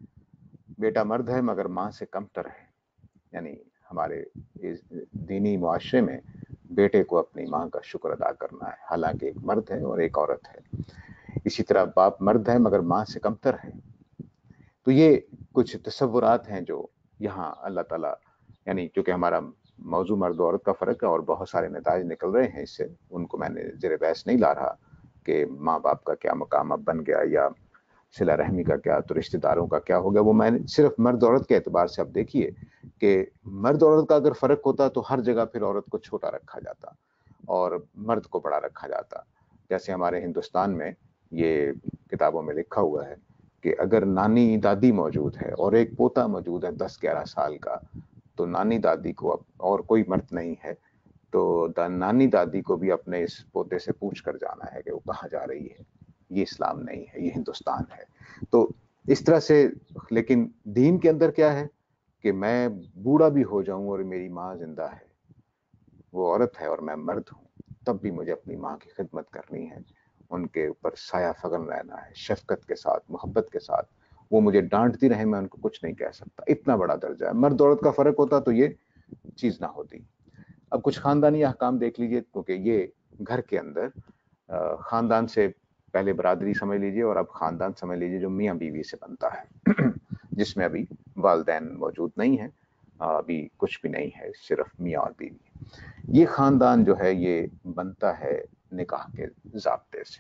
بیٹا مرد ہے مگر ماں سے کمتر ہے. یعنی ہمارے اس دینی معاشرے میں بیٹے کو اپنی ماں کا شکر ادا کرنا ہے, حالانکہ ایک مرد ہے اور ایک عورت ہے. اسی طرح باپ مرد ہے مگر ماں سے کمتر ہے. تو یہ کچھ تصورات ہیں جو یہاں اللہ تعالیٰ, یعنی چونکہ ہمارا موضوع مرد و عورت کا فرق ہے اور بہت سارے نتائج نکل رہے ہیں اس سے, ان کو میں نے زیر بحث نہیں لا رہا کہ ماں باپ کا کیا مقام اب بن گیا یا صلہ رحمی کا کیا, تو رشتہ داروں کا کیا ہو گیا. وہ میں نے صرف مرد عورت کے اعتبار سے, اب دیکھیے کہ مرد عورت کا اگر فرق ہوتا تو ہر جگہ پھر عورت کو چھوٹا رکھا جاتا اور مرد کو بڑا رکھا جاتا. جیسے ہمارے ہندوستان میں یہ کتابوں میں لکھا ہوا ہے کہ اگر نانی دادی موجود ہے اور ایک پوتا موجود ہے دس گیارہ سال کا, تو نانی دادی کو اب اور کوئی مرد نہیں ہے تو نانی دادی کو بھی اپنے اس پوتے سے پوچھ کر جانا ہے کہ وہ کہاں جا رہی ہے. یہ اسلام نہیں ہے, یہ ہندوستان ہے. تو اس طرح سے, لیکن دین کے اندر کیا ہے کہ میں بوڑھا بھی ہو جاؤں اور میری ماں زندہ ہے, وہ عورت ہے اور میں مرد ہوں, تب بھی مجھے اپنی ماں کی خدمت کرنی ہے, ان کے اوپر سایہ فگن رہنا ہے شفقت کے ساتھ, محبت کے ساتھ. وہ مجھے ڈانٹتی رہے میں ان کو کچھ نہیں کہہ سکتا. اتنا بڑا درجہ ہے. مرد عورت کا فرق ہوتا تو یہ چیز نہ ہوتی. اب کچھ خاندانی احکام دیکھ لیجئے, کیونکہ یہ گھر کے اندر خاندان سے پہلے برادری سمجھ لیجئے اور اب خاندان سمجھ لیجئے جو میاں بیوی سے بنتا ہے, جس میں ابھی والدین موجود نہیں ہیں, ابھی کچھ بھی نہیں ہے, صرف میاں اور بیوی. یہ خاندان جو ہے یہ بنتا ہے نکاح کے ضابطے سے.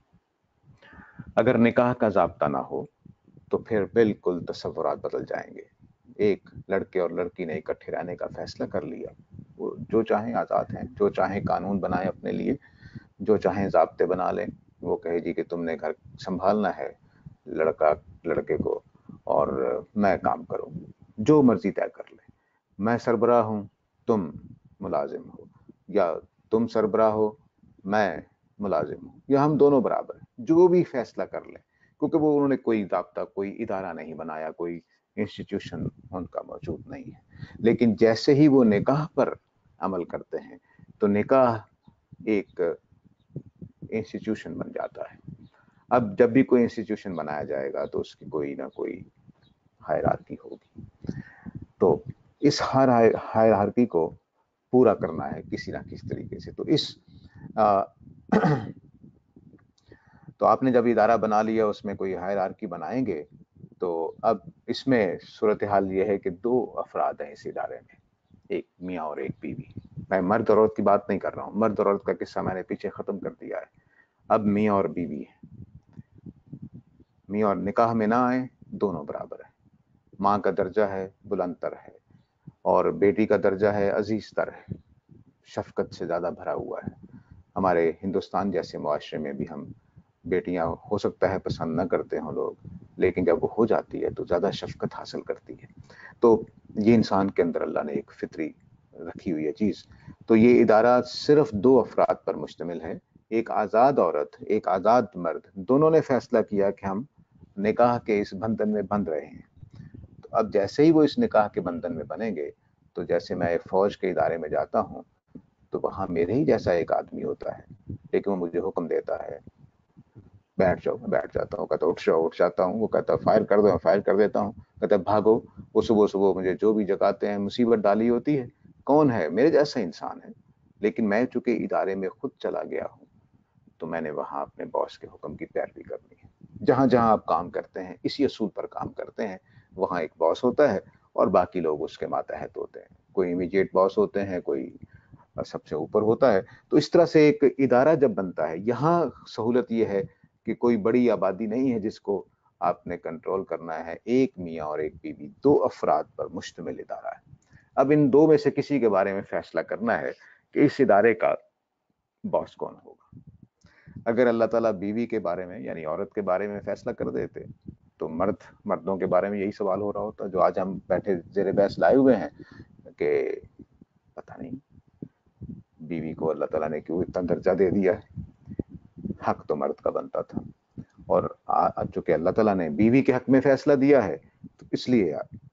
اگر نکاح کا ضابطہ نہ ہو تو پھر بالکل تصورات بدل جائیں گے. ایک لڑکے اور لڑکی نے اکٹھے رہنے کا فیصلہ کر لیا, وہ جو چاہیں آزاد ہیں, جو چاہیں قانون بنائیں اپنے لیے, جو چاہیں ضابطے بنا لیں. وہ کہے جی کہ تم نے گھر سنبھالنا ہے لڑکا لڑکے کو اور میں کام کروں, جو مرضی طے کر لیں. میں سربراہ ہوں تم ملازم ہو, یا تم سربراہ ہو میں ملازم ہوں, یا ہم دونوں برابر ہیں, جو بھی فیصلہ کر لیں. کیونکہ وہ انہوں نے کوئی ضابطہ, کوئی ادارہ نہیں بنایا, کوئی انسٹیٹیوشن ان کا موجود نہیں ہے. لیکن جیسے ہی وہ نکاح پر عمل کرتے ہیں تو نکاح ایک انسٹیٹیوشن بن جاتا ہے. اب جب بھی کوئی انسٹیٹیوشن بنایا جائے گا تو اس کی کوئی نہ کوئی ہائرارکی ہوگی. تو اس ہر ہائرارکی کو پورا کرنا ہے کسی نہ کسی طریقے سے. تو اس آ, تو آپ نے جب ادارہ بنا لیا اس میں کوئی ہائرارکی بنائیں گے تو اب اس میں صورتحال یہ ہے کہ دو افراد ہیں اس ادارے میں, ایک میاں اور ایک بیوی. میں مرد اور عورت کی بات نہیں کر رہا ہوں, مرد اور عورت کا قصہ میں نے پیچھے ختم کر دیا ہے. اب میاں اور بیوی ہے. میاں اور نکاح میں نہ آئے, دونوں برابر ہیں. ماں کا درجہ ہے بلند تر ہے اور بیٹی کا درجہ ہے عزیز تر ہے, شفقت سے زیادہ بھرا ہوا ہے. ہمارے ہندوستان جیسے معاشرے میں بھی ہم بیٹیاں ہو سکتا ہے پسند نہ کرتے ہوں لوگ, لیکن جب وہ ہو جاتی ہے تو زیادہ شفقت حاصل کرتی ہے. تو یہ انسان کے اندر اللہ نے ایک فطری رکھی ہوئی ہے چیز. تو یہ ادارہ صرف دو افراد پر مشتمل ہے, ایک آزاد عورت, ایک آزاد مرد. دونوں نے فیصلہ کیا کہ ہم نکاح کے اس بندھن میں بندھ رہے ہیں. تو اب جیسے ہی وہ اس نکاح کے بندھن میں بنیں گے تو جیسے میں ایک فوج کے ادارے میں جاتا ہوں تو وہاں میرے ہی جیسا ایک آدمی ہوتا ہے, لیکن وہ مجھے حکم دیتا ہے بیٹھ جاؤ, میں بیٹھ جاتا ہوں. کہتا اٹھ جاؤ, اٹھ جاتا ہوں. وہ کہتا فائر کر دو, میں فائر کر دیتا ہوں. کہتا بھاگو. وہ صبح صبح مجھے جو بھی جگاتے ہیں, مصیبت ڈالی ہوتی ہے. کون ہے؟ میرے جیسا انسان ہے, لیکن میں چونکہ ادارے میں خود چلا گیا ہوں تو میں نے وہاں اپنے باس کے حکم کی پیروی کرنی ہے. جہاں جہاں آپ کام کرتے ہیں اسی اصول پر کام کرتے ہیں, وہاں ایک باس ہوتا ہے اور باقی لوگ اس کے ماتحت ہوتے ہیں. کوئی امیڈیٹ باس ہوتے ہیں, کوئی سب سے اوپر ہوتا ہے. تو اس طرح سے ایک ادارہ جب بنتا ہے, یہاں سہولت یہ ہے کہ کوئی بڑی آبادی نہیں ہے جس کو آپ نے کنٹرول کرنا ہے. ایک میاں اور ایک بیوی, دو افراد پر مشتمل ادارہ ہے. اب ان دو میں سے کسی کے بارے میں فیصلہ کرنا ہے کہ اس ادارے کا باس کون ہوگا. اگر اللہ تعالیٰ بیوی کے بارے میں یعنی عورت کے بارے میں فیصلہ کر دیتے تو مرد مردوں کے بارے میں یہی سوال ہو رہا ہوتا جو آج ہم بیٹھے زیر بحث لائے ہوئے ہیں کہ پتہ نہیں بیوی کو اللہ تعالیٰ نے کیوں اتنا درجہ دے دیا ہے, حق تو مرد کا بنتا تھا. اور چونکہ اللہ تعالیٰ نے بیوی کے حق میں فیصلہ دیا ہے تو اس لیے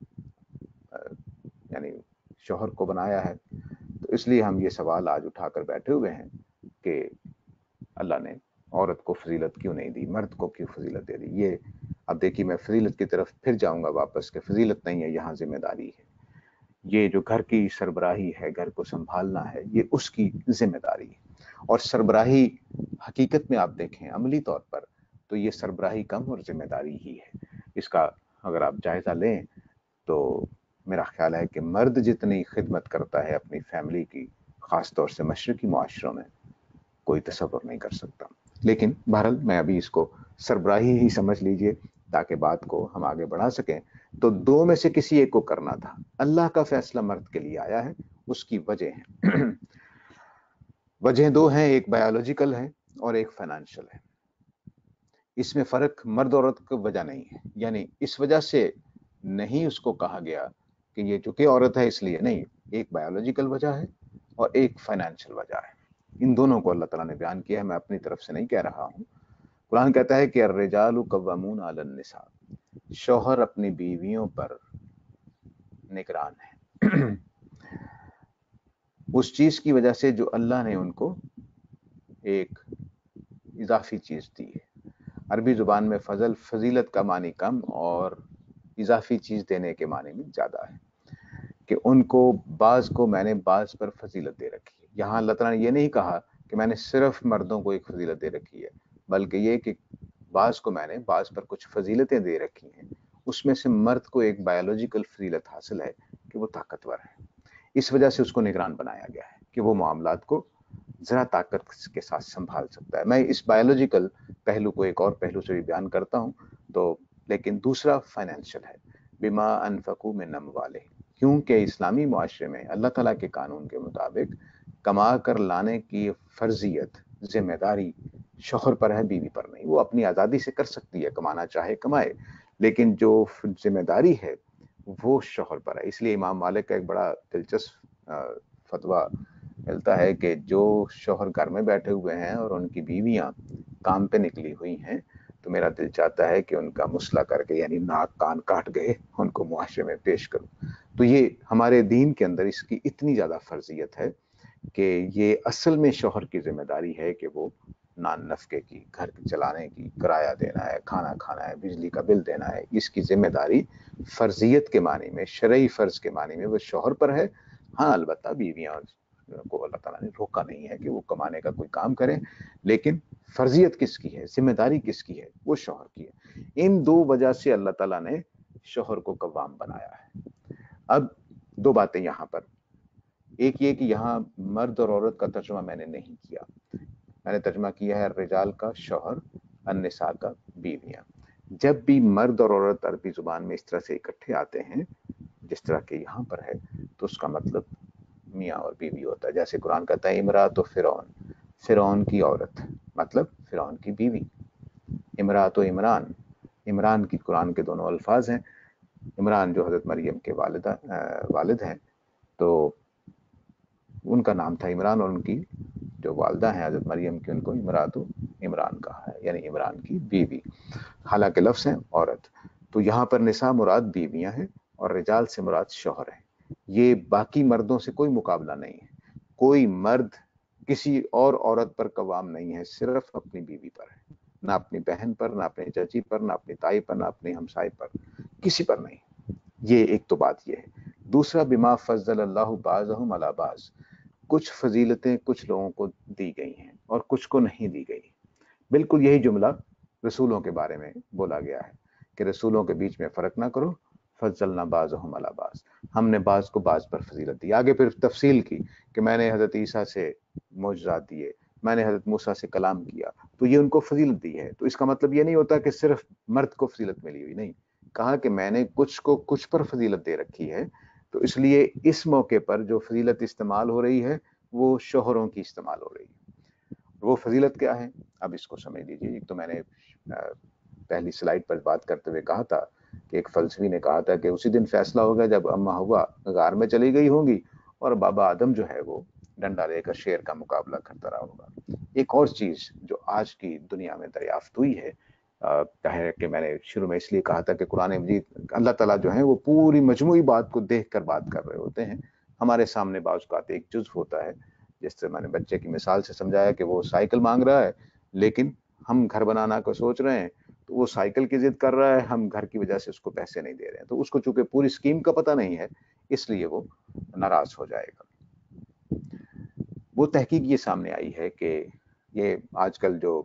یعنی شوہر کو بنایا ہے, تو اس لیے ہم یہ سوال آج اٹھا کر بیٹھے ہوئے ہیں کہ اللہ نے عورت کو فضیلت کیوں نہیں دی, مرد کو کیوں فضیلت دے دی. یہ اب دیکھیے میں فضیلت کی طرف پھر جاؤں گا واپس کہ فضیلت نہیں ہے, یہاں ذمہ داری ہے. یہ جو گھر کی سربراہی ہے, گھر کو سنبھالنا ہے, یہ اس کی ذمہ داری ہے. اور سربراہی حقیقت میں آپ دیکھیں عملی طور پر تو یہ سربراہی کم اور ذمہ داری ہی ہے. اس کا اگر آپ جائزہ لیں تو میرا خیال ہے کہ مرد جتنی خدمت کرتا ہے اپنی فیملی کی, خاص طور سے مشرقی معاشروں میں, کوئی تصور نہیں کر سکتا. لیکن بہرحال میں ابھی اس کو سربراہی ہی سمجھ لیجئے تاکہ بات کو ہم آگے بڑھا سکیں. تو دو میں سے کسی ایک کو کرنا تھا. اللہ کا فیصلہ مرد کے لیے آیا ہے, اس کی وجہ ہے. وجہ دو ہیں, ایک بایولوجیکل ہے اور ایک فائنانشل ہے. اس میں فرق مرد عورت کی وجہ نہیں ہے, یعنی اس وجہ سے نہیں اس کو کہا گیا کہ یہ چونکہ عورت ہے اس لیے نہیں. ایک بایولوجیکل وجہ ہے اور ایک فائنانشل وجہ ہے. ان دونوں کو اللہ تعالیٰ نے بیان کیا ہے, میں اپنی طرف سے نہیں کہہ رہا ہوں. قرآن کہتا ہے کہ الرجال قوامون علی النساء, شوہر اپنی بیویوں پر نگران ہے اس چیز کی وجہ سے جو اللہ نے ان کو ایک اضافی چیز دی ہے. عربی زبان میں فضل فضیلت کا معنی کم اور اضافی چیز دینے کے معنی میں زیادہ ہے, کہ ان کو بعض کو میں نے بعض پر فضیلت دے رکھی ہے. یہاں اللہ تعالیٰ نے یہ نہیں کہا کہ میں نے صرف مردوں کو ایک فضیلت دے رکھی ہے, بلکہ یہ کہ بعض کو میں نے بعض پر کچھ فضیلتیں دے رکھی ہیں. اس میں سے مرد کو ایک بایولوجیکل فضیلت حاصل ہے کہ وہ طاقتور ہے. اس وجہ سے اس کو نگران بنایا گیا ہے کہ وہ معاملات کو ذرا طاقت کے ساتھ سنبھال سکتا ہے. میں اس بایولوجیکل پہلو کو ایک اور پہلو سے بھی بیان کرتا ہوں تو, لیکن دوسرا فائنینشیل ہے. بما انفقوا من اموالہم, کیونکہ اسلامی معاشرے میں اللہ تعالیٰ کے قانون کے مطابق کما کر لانے کی فرضیت ذمہ داری شوہر پر ہے, بیوی پر نہیں. وہ اپنی آزادی سے کر سکتی ہے, کمانا چاہے کمائے, لیکن جو ذمہ داری ہے وہ شوہر پر ہے. اس لیے امام مالک کا ایک بڑا دلچسپ فتویٰ ملتا ہے کہ جو شوہر گھر میں بیٹھے ہوئے ہیں اور ان کی بیویاں کام پہ نکلی ہوئی ہیں تو میرا دل چاہتا ہے کہ ان کا مسئلہ کر کے یعنی ناک کان کاٹ گئے ان کو معاشرے میں پیش کروں. تو یہ ہمارے دین کے اندر اس کی اتنی زیادہ فرضیت ہے کہ یہ اصل میں شوہر کی ذمہ داری ہے کہ وہ نان نفقے کی، گھر چلانے کی، کرایہ دینا ہے، کھانا کھانا ہے، بجلی کا بل دینا ہے، اس کی ذمہ داری فرضیت کے معنی میں، شرعی فرض کے معنی میں وہ شوہر پر ہے. ہاں البتہ بیویاں کو اللہ تعالیٰ نے روکا نہیں ہے کہ وہ کمانے کا کوئی کام کریں، لیکن فرضیت کس کی ہے، ذمہ داری کس کی ہے؟ وہ شوہر کی ہے. ان دو وجہ سے اللہ تعالیٰ نے شوہر کو قوام بنایا ہے. اب دو باتیں یہاں پر، ایک یہ کہ یہاں مرد اور عورت کا ترجمہ میں نے نہیں کیا، میں نے ترجمہ کیا ہے الرجال کا شوہر، النساء کا بیویاں. جب بھی مرد اور عورت عربی زبان میں اس طرح سے اکٹھے آتے ہیں جس طرح کہ یہاں پر ہے، تو اس کا مطلب میاں اور بیوی ہوتا ہے. جیسے قرآن کہتا ہے امرات و فرعون، فرعون کی عورت مطلب فرعون کی بیوی. امرات و عمران، عمران کی قرآن کے دونوں الفاظ ہیں. عمران جو حضرت مریم کے والدہ والد ہیں تو ان کا نام تھا عمران، اور ان کی جو والدہ ہیں حضرت مریم کی ان کو امرات و عمران کہا ہے، یعنی عمران کی بیوی، حالانکہ لفظ ہیں عورت. تو یہاں پر نساء مراد بیویاں ہیں اور رجال سے مراد شوہر ہیں. یہ باقی مردوں سے کوئی مقابلہ نہیں ہے. کوئی مرد کسی اور عورت پر قوام نہیں ہے، صرف اپنی بیوی پر ہے، نہ اپنی بہن پر، نہ اپنی چچی پر، نہ اپنی تائی پر، نہ اپنی ہمسائے پر، کسی پر نہیں. یہ ایک تو بات یہ ہے. دوسرا بما فضل اللہ بعضهم علی بعض، کچھ فضیلتیں کچھ لوگوں کو دی گئی ہیں اور کچھ کو نہیں دی گئی. بالکل یہی جملہ رسولوں کے بارے میں بولا گیا ہے کہ رسولوں کے بیچ میں فرق نہ کرو، فضلنا بعضهم علی بعض، ہم نے بعض کو بعض پر فضیلت دی. آگے پھر تفصیل کی کہ میں نے حضرت عیسیٰ سے معجزات دیے، میں نے حضرت موسیٰ سے کلام کیا، تو یہ ان کو فضیلت دی ہے. تو اس کا مطلب یہ نہیں ہوتا کہ صرف مرد کو فضیلت ملی ہوئی، نہیں، کہا کہ میں نے کچھ کو کچھ پر فضیلت دے رکھی ہے. تو اس لیے اس موقع پر جو فضیلت استعمال ہو رہی ہے وہ شوہروں کی استعمال ہو رہی ہے. وہ فضیلت کیا ہے اب اس کو سمجھ لیجیے. ایک تو میں نے پہلی سلائیڈ پر بات کرتے ہوئے کہا تھا کہ ایک فلسفی نے کہا تھا کہ اسی دن فیصلہ ہوگا جب اما ہوا غار میں چلی گئی ہوں گی اور بابا آدم جو ہے وہ ڈنڈا لے کر شیر کا مقابلہ کرتا رہا ہوگا. ایک اور چیز جو آج کی دنیا میں دریافت ہوئی ہے ہے کہ میں نے شروع میں اس لیے کہا تھا کہ قرآن مجید اللہ تعالیٰ جو ہیں وہ پوری مجموعی بات کو دیکھ کر بات کر رہے ہوتے ہیں. ہمارے سامنے بعض اوقات ایک جزو ہوتا ہے، جس سے میں نے بچے کی مثال سے سمجھایا کہ وہ سائیکل مانگ رہا ہے لیکن ہم گھر بنانا کو سوچ رہے ہیں تو وہ سائیکل کی ضد کر رہا ہے، ہم گھر کی وجہ سے اس کو پیسے نہیں دے رہے ہیں. تو اس کو چونکہ پوری اسکیم کا پتہ نہیں ہے اس لیے وہ ناراض ہو جائے گا. وہ تحقیق یہ سامنے آئی ہے کہ یہ آج کل جو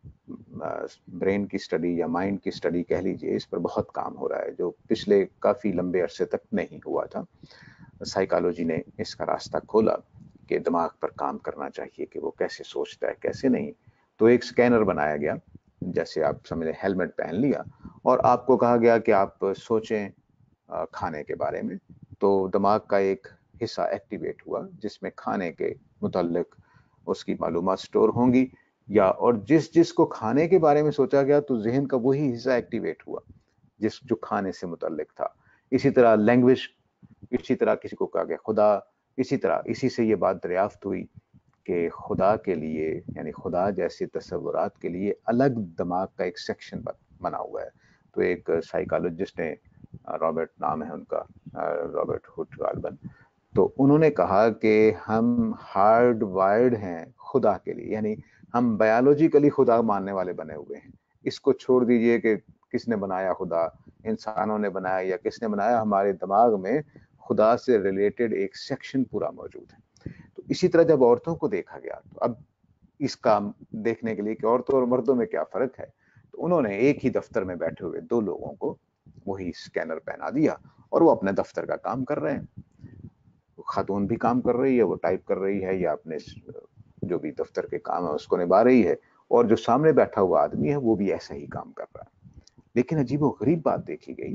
برین کی سٹڈی یا مائنڈ کی سٹڈی کہہ لیجئے، اس پر بہت کام ہو رہا ہے جو پچھلے کافی لمبے عرصے تک نہیں ہوا تھا. سائیکالوجی نے اس کا راستہ کھولا کہ دماغ پر کام کرنا چاہیے کہ وہ کیسے سوچتا ہے کیسے نہیں. تو ایک سکینر بنایا گیا، جیسے آپ سمجھیں ہیلمٹ پہن لیا اور آپ کو کہا گیا کہ آپ سوچیں کھانے کے بارے میں. تو دماغ کا ایک حصہ ایکٹیویٹ ہوا جس میں کھانے کے متعلق اس کی معلومات سٹور ہوں گی، یا اور جس جس کو کھانے کے بارے میں سوچا گیا تو ذہن کا وہی حصہ ایکٹیویٹ ہوا جس جو کھانے سے متعلق تھا. اسی طرح لینگویج، اسی طرح کسی کو کہا گیا خدا، اسی طرح اسی سے یہ بات دریافت ہوئی کہ خدا کے لیے یعنی خدا جیسے تصورات کے لیے الگ دماغ کا ایک سیکشن بنا ہوا ہے. تو ایک سائیکالوجسٹ نے، رابرٹ نام ہے ان کا، رابرٹ ہوڈ غالباً، تو انہوں نے کہا کہ ہم ہارڈ وائرڈ ہیں خدا کے لیے، یعنی ہم بایولوجیکلی خدا ماننے والے بنے ہوئے ہیں. اس کو چھوڑ دیجئے کہ کس نے بنایا خدا، انسانوں نے بنایا یا کس نے بنایا، ہمارے دماغ میں خدا سے ریلیٹڈ ایک سیکشن پورا موجود ہے. تو اسی طرح جب عورتوں کو دیکھا گیا تو اب اس کا دیکھنے کے لیے کہ عورتوں اور مردوں میں کیا فرق ہے، تو انہوں نے ایک ہی دفتر میں بیٹھے ہوئے دو لوگوں کو وہی سکینر پہنا دیا اور وہ اپنے دفتر کا کام کر رہے ہیں. خاتون بھی کام کر رہی ہے، وہ ٹائپ کر رہی ہے یا اپنے جو بھی دفتر کے کام ہے اس کو نبھا رہی ہے، اور جو سامنے بیٹھا ہوا آدمی ہے وہ بھی ایسا ہی کام کر رہا ہے. لیکن عجیب و غریب بات دیکھی گئی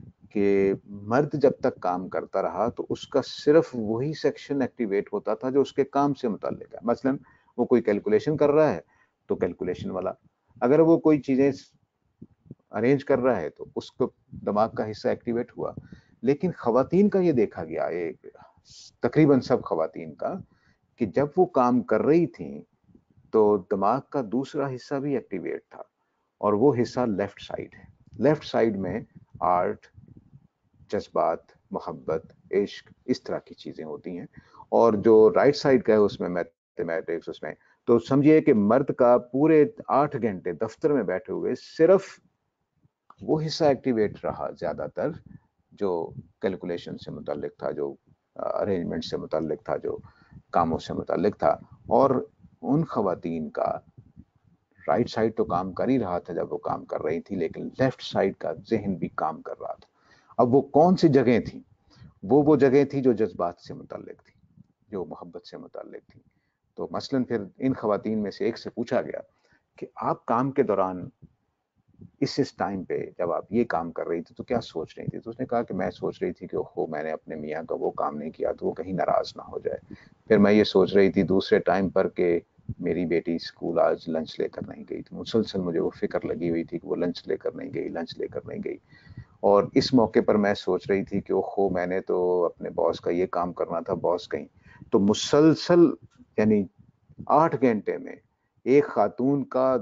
کہ مرد جب تک کام کرتا رہا تو اس کا صرف وہی سیکشن ایکٹیویٹ ہوتا تھا جو اس کے کام سے متعلق ہے. مثلا وہ کوئی کیلکولیشن کر رہا ہے تو کیلکولیشن والا، اگر وہ کوئی چیزیں ارینج کر رہا ہے تو اس کو دماغ کا حصہ ایکٹیویٹ ہوا. لیکن خواتین کا یہ دیکھا گیا، ایک تقریباً سب خواتین کا، کہ جب وہ کام کر رہی تھیں تو دماغ کا دوسرا حصہ بھی ایکٹیویٹ تھا اور وہ حصہ لیفٹ سائڈ ہے. لیفٹ سائڈ میں آرٹ، جذبات، محبت، عشق، اس طرح کی چیزیں ہوتی ہیں. اور جو رائٹ سائڈ کا ہے اس میں میتھمیٹکس، اس میں تو سمجھیے کہ مرد کا پورے آٹھ گھنٹے دفتر میں بیٹھے ہوئے صرف وہ حصہ ایکٹیویٹ رہا زیادہ تر جو کیلکولیشن سے متعلق تھا، جو ارینجمنٹ سے متعلق تھا، جو کاموں سے متعلق تھا. اور ان خواتین کا رائٹ سائڈ تو کام کر ہی رہا تھا جب وہ کام کر رہی تھی، لیکن لیفٹ سائڈ کا ذہن بھی کام کر رہا تھا. اب وہ کون سی جگہیں تھیں؟ وہ وہ جگہیں تھیں جو جذبات سے متعلق تھی، جو محبت سے متعلق تھی. تو مثلاً پھر ان خواتین میں سے ایک سے پوچھا گیا کہ آپ کام کے دوران اس اس ٹائم پہ جب آپ یہ کام کر رہی تھی تو کیا سوچ رہی تھی؟ تو اس نے کہا کہ میں سوچ رہی تھی کہ اوہو میں نے اپنے میاں کا وہ کام نہیں کیا تو وہ کہیں ناراض نہ ہو جائے. پھر میں یہ سوچ رہی تھی دوسرے ٹائم پر کہ میری بیٹی اسکول آج لنچ لے کر نہیں گئی تھی. مسلسل مجھے وہ فکر لگی ہوئی تھی کہ وہ لنچ لے کر نہیں گئی، لنچ لے کر نہیں گئی. اور اس موقع پر میں سوچ رہی تھی کہ اوہو میں نے تو اپنے باس کا یہ کام کرنا تھا، باس کہیں. تو مسلسل یعنی آٹھ گھنٹے میں ایک خاتون کا